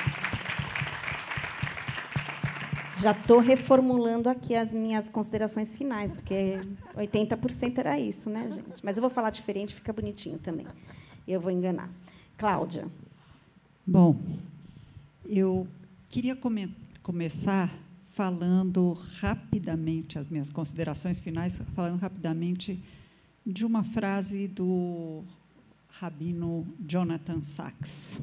Já estou reformulando aqui as minhas considerações finais, porque oitenta por cento era isso, né, gente? Mas eu vou falar diferente, fica bonitinho também. Eu vou enganar. Cláudia. Bom, eu queria come começar falando rapidamente, as minhas considerações finais, falando rapidamente de uma frase do rabino Jonathan Sacks,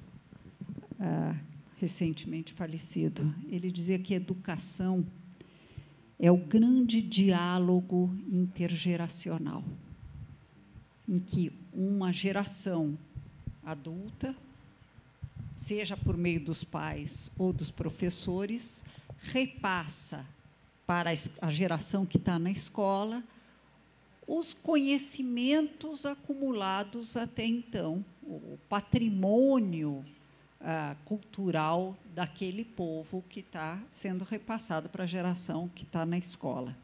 uh, recentemente falecido. Ele dizia que educação é o grande diálogo intergeracional, em que uma geração adulta, seja por meio dos pais ou dos professores, repassa para a geração que está na escola os conhecimentos acumulados até então, o patrimônio Uh, cultural daquele povo que está sendo repassado para a geração que está na escola.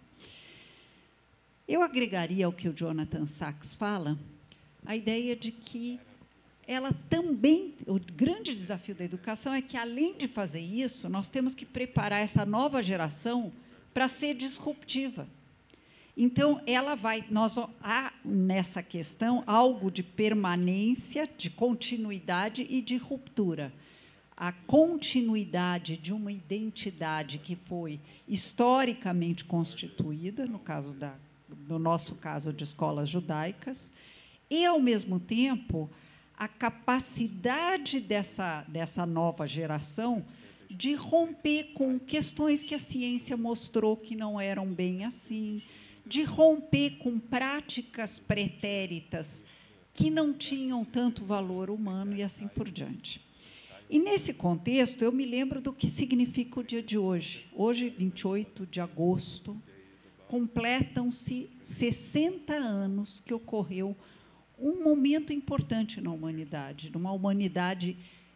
Eu agregaria ao que o Jonathan Sacks fala a ideia de que ela também, o grande desafio da educação é que, além de fazer isso, nós temos que preparar essa nova geração para ser disruptiva. Então, ela vai, nós, há nessa questão algo de permanência, de continuidade e de ruptura. A continuidade de uma identidade que foi historicamente constituída, no caso da, no nosso caso de escolas judaicas, e, ao mesmo tempo, a capacidade dessa, dessa nova geração de romper com questões que a ciência mostrou que não eram bem assim, de romper com práticas pretéritas que não tinham tanto valor humano e assim por diante. E, nesse contexto, eu me lembro do que significa o dia de hoje. Hoje, vinte e oito de agosto, completam-se sessenta anos que ocorreu um momento importante na humanidade, numa humanidade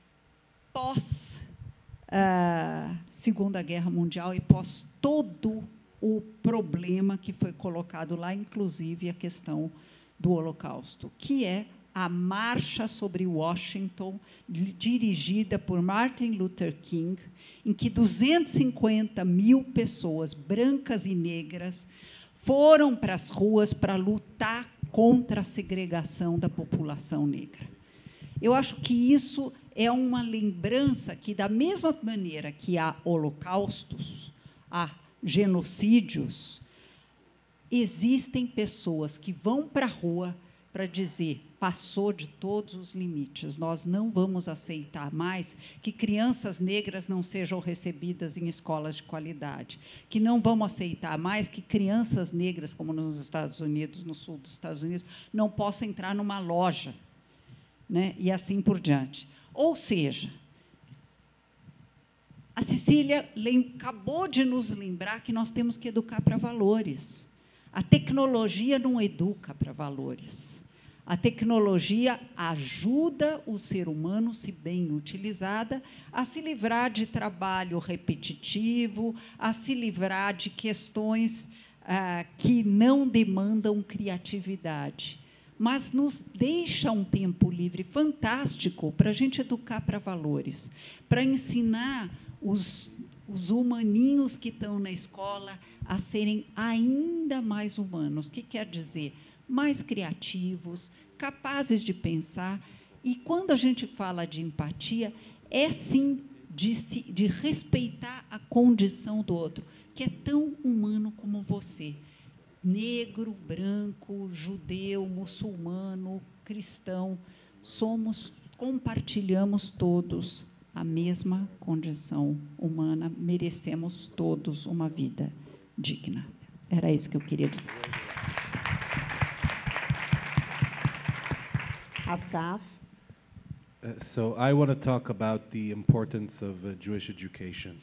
pós a Segunda Guerra Mundial e pós todo o problema que foi colocado lá, inclusive a questão do Holocausto, que é a Marcha sobre Washington, dirigida por Martin Luther King, em que duzentas e cinquenta mil pessoas, brancas e negras, foram para as ruas para lutar contra a segregação da população negra. Eu acho que isso é uma lembrança que, da mesma maneira que há holocaustos, há genocídios, existem pessoas que vão para a rua, para dizer, passou de todos os limites. Nós não vamos aceitar mais que crianças negras não sejam recebidas em escolas de qualidade, que não vamos aceitar mais que crianças negras, como nos Estados Unidos, no sul dos Estados Unidos, não possam entrar numa loja, né? E assim por diante. Ou seja, a Cecília acabou de nos lembrar que nós temos que educar para valores. A tecnologia não educa para valores. A tecnologia ajuda o ser humano, se bem utilizada, a se livrar de trabalho repetitivo, a se livrar de questões ah, que não demandam criatividade, mas nos deixa um tempo livre fantástico para a gente educar para valores, para ensinar os, os humaninhos que estão na escola a serem ainda mais humanos. O que quer dizer? Mais criativos, capazes de pensar. E, quando a gente fala de empatia, é, sim, de, se, de respeitar a condição do outro, que é tão humano como você. Negro, branco, judeu, muçulmano, cristão, somos, compartilhamos todos a mesma condição humana, merecemos todos uma vida digna. Era isso que eu queria dizer. Asaf. Uh, so I want to talk about the importance of uh, Jewish education.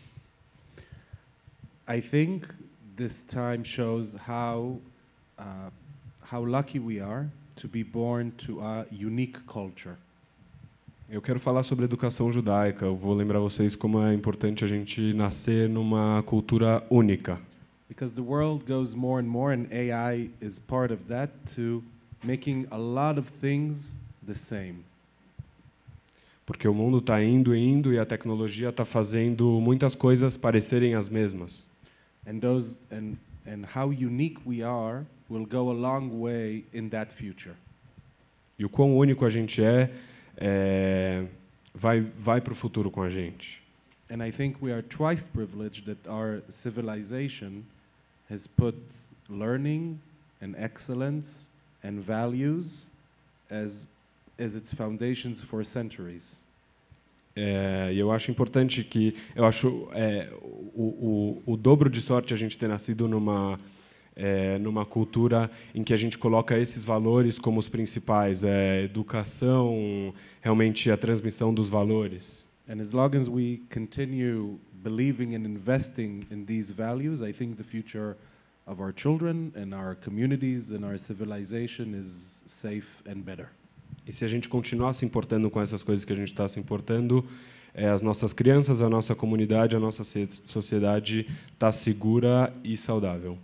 I think this time shows how uh, how lucky we are to be born to a unique culture. Eu quero falar sobre educação judaica. Eu vou lembrar vocês como é importante a gente nascer numa cultura única. Because the world goes more and more, and A I is part of that, to making a lot of things the same. Porque o mundo está indo e indo e a tecnologia está fazendo muitas coisas parecerem as mesmas. And those and and how unique we are will go a long way in that future. E o quão único a gente é, é vai vai para o futuro com a gente. And I think we are twice privileged that our civilization has put learning and excellence and values as as its foundations for centuries. É, e eu acho importante que eu acho é, o, o, o dobro de sorte a gente ter nascido numa é, numa cultura em que a gente coloca esses valores como os principais, é, educação, realmente a transmissão dos valores. And as long as we continue believing and investing in these values, I think the future of our children and our communities and our civilization is safe and better. E se a gente continuar se importando com essas coisas que a gente está se importando, é, as nossas crianças, a nossa comunidade, a nossa sociedade está segura e saudável.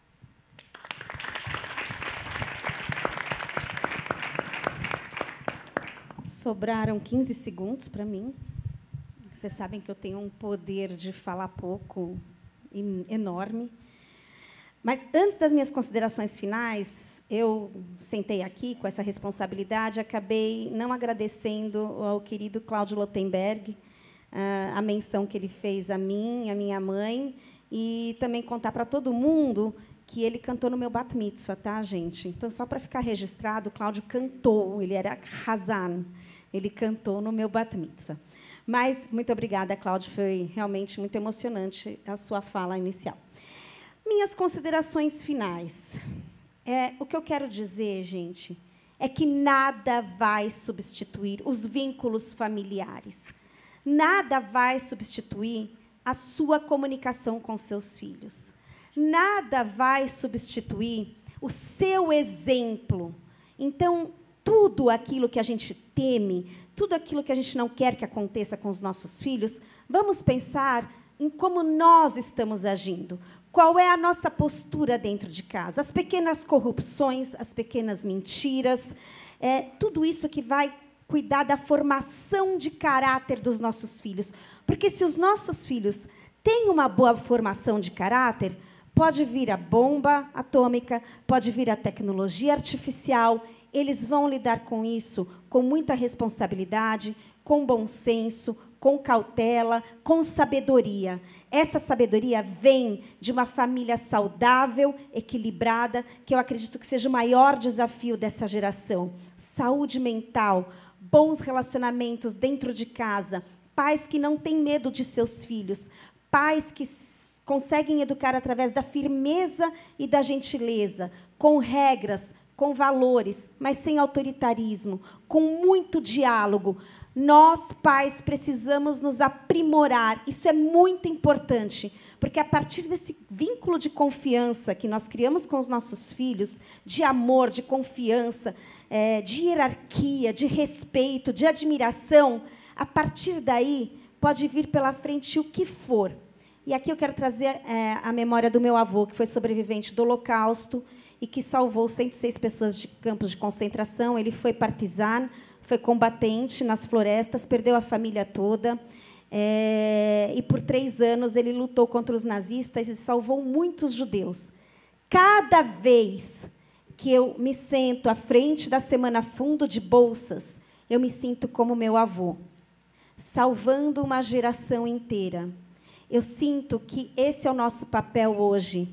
Sobraram quinze segundos para mim. Vocês sabem que eu tenho um poder de falar pouco enorme. Mas, antes das minhas considerações finais, eu sentei aqui com essa responsabilidade, acabei não agradecendo ao querido Cláudio Lotenberg a menção que ele fez a mim, a minha mãe, e também contar para todo mundo que ele cantou no meu bat mitzvah, tá, gente? Então, só para ficar registrado, o Cláudio cantou, ele era Hazan, ele cantou no meu bat mitzvah. Mas, muito obrigada, Cláudio, foi realmente muito emocionante a sua fala inicial. Minhas considerações finais. É, o que eu quero dizer, gente, é que nada vai substituir os vínculos familiares. Nada vai substituir a sua comunicação com seus filhos. Nada vai substituir o seu exemplo. Então, tudo aquilo que a gente teme, tudo aquilo que a gente não quer que aconteça com os nossos filhos, vamos pensar em como nós estamos agindo. Qual é a nossa postura dentro de casa? As pequenas corrupções, as pequenas mentiras, é, tudo isso que vai cuidar da formação de caráter dos nossos filhos. Porque, se os nossos filhos têm uma boa formação de caráter, pode vir a bomba atômica, pode vir a tecnologia artificial, eles vão lidar com isso com muita responsabilidade, com bom senso, com cautela, com sabedoria. Essa sabedoria vem de uma família saudável, equilibrada, que eu acredito que seja o maior desafio dessa geração. Saúde mental, bons relacionamentos dentro de casa, pais que não têm medo de seus filhos, pais que conseguem educar através da firmeza e da gentileza, com regras, com valores, mas sem autoritarismo, com muito diálogo. Nós, pais, precisamos nos aprimorar. Isso é muito importante, porque a partir desse vínculo de confiança que nós criamos com os nossos filhos, de amor, de confiança, é, de hierarquia, de respeito, de admiração, a partir daí pode vir pela frente o que for. E aqui eu quero trazer é, a memória do meu avô, que foi sobrevivente do Holocausto e que salvou cento e seis pessoas de campos de concentração. Ele foi partisan, foi combatente nas florestas, perdeu a família toda. É, e, por três anos, ele lutou contra os nazistas e salvou muitos judeus. Cada vez que eu me sento à frente da Semana Fundo de Bolsas, eu me sinto como meu avô, salvando uma geração inteira. Eu sinto que esse é o nosso papel hoje,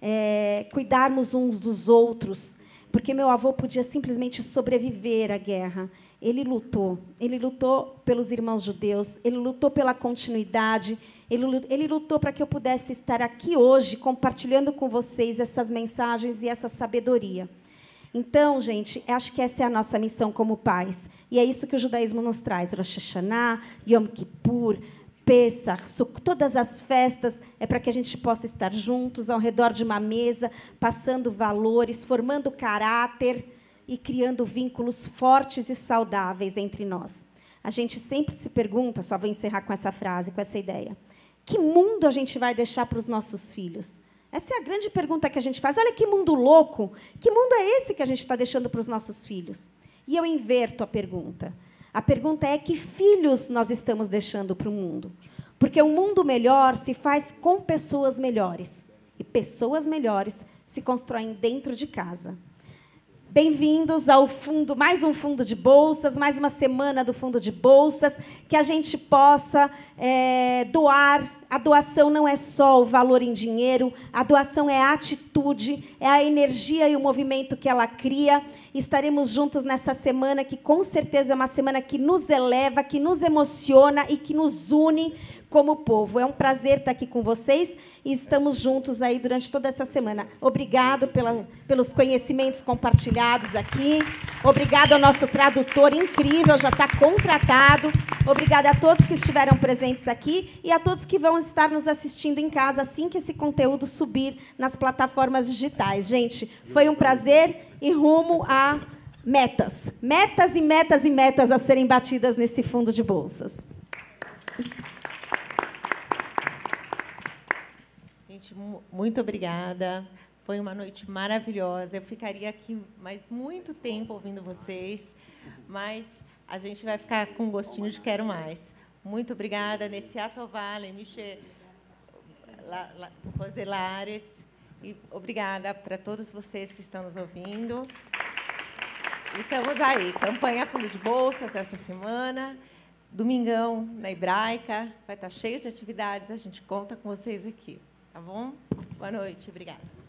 é, cuidarmos uns dos outros, porque meu avô podia simplesmente sobreviver à guerra. Ele lutou, ele lutou pelos irmãos judeus, ele lutou pela continuidade, ele, ele lutou para que eu pudesse estar aqui hoje compartilhando com vocês essas mensagens e essa sabedoria. Então, gente, acho que essa é a nossa missão como pais. E é isso que o judaísmo nos traz. Rosh Hashanah, Yom Kippur, Pesach, Sukkot, todas as festas é para que a gente possa estar juntos ao redor de uma mesa, passando valores, formando caráter e criando vínculos fortes e saudáveis entre nós. A gente sempre se pergunta, só vou encerrar com essa frase, com essa ideia, que mundo a gente vai deixar para os nossos filhos? Essa é a grande pergunta que a gente faz. Olha que mundo louco, que mundo é esse que a gente está deixando para os nossos filhos? E eu inverto a pergunta. A pergunta é que filhos nós estamos deixando para o mundo? Porque um mundo melhor se faz com pessoas melhores. E pessoas melhores se constroem dentro de casa. Bem-vindos ao fundo, mais um fundo de bolsas, mais uma semana do fundo de bolsas, que a gente possa é, doar. A doação não é só o valor em dinheiro, a doação é a atitude, é a energia e o movimento que ela cria. Estaremos juntos nessa semana, que com certeza é uma semana que nos eleva, que nos emociona e que nos une como povo. É um prazer estar aqui com vocês e estamos juntos aí durante toda essa semana. Obrigado pela, pelos conhecimentos compartilhados aqui. Obrigado ao nosso tradutor incrível, já está contratado. Obrigada a todos que estiveram presentes aqui e a todos que vão estar nos assistindo em casa assim que esse conteúdo subir nas plataformas digitais. Gente, foi um prazer e rumo a metas. Metas e metas e metas a serem batidas nesse fundo de bolsas. Gente, muito obrigada. Foi uma noite maravilhosa. Eu ficaria aqui mais muito tempo ouvindo vocês, mas a gente vai ficar com gostinho de quero mais. Muito obrigada, Nessiato Vale, Michel Roselares. E obrigada para todos vocês que estão nos ouvindo. E estamos aí, campanha Fundo de Bolsas essa semana. Domingão na Hebraica, vai estar cheio de atividades. A gente conta com vocês aqui. Tá bom? Boa noite, obrigada.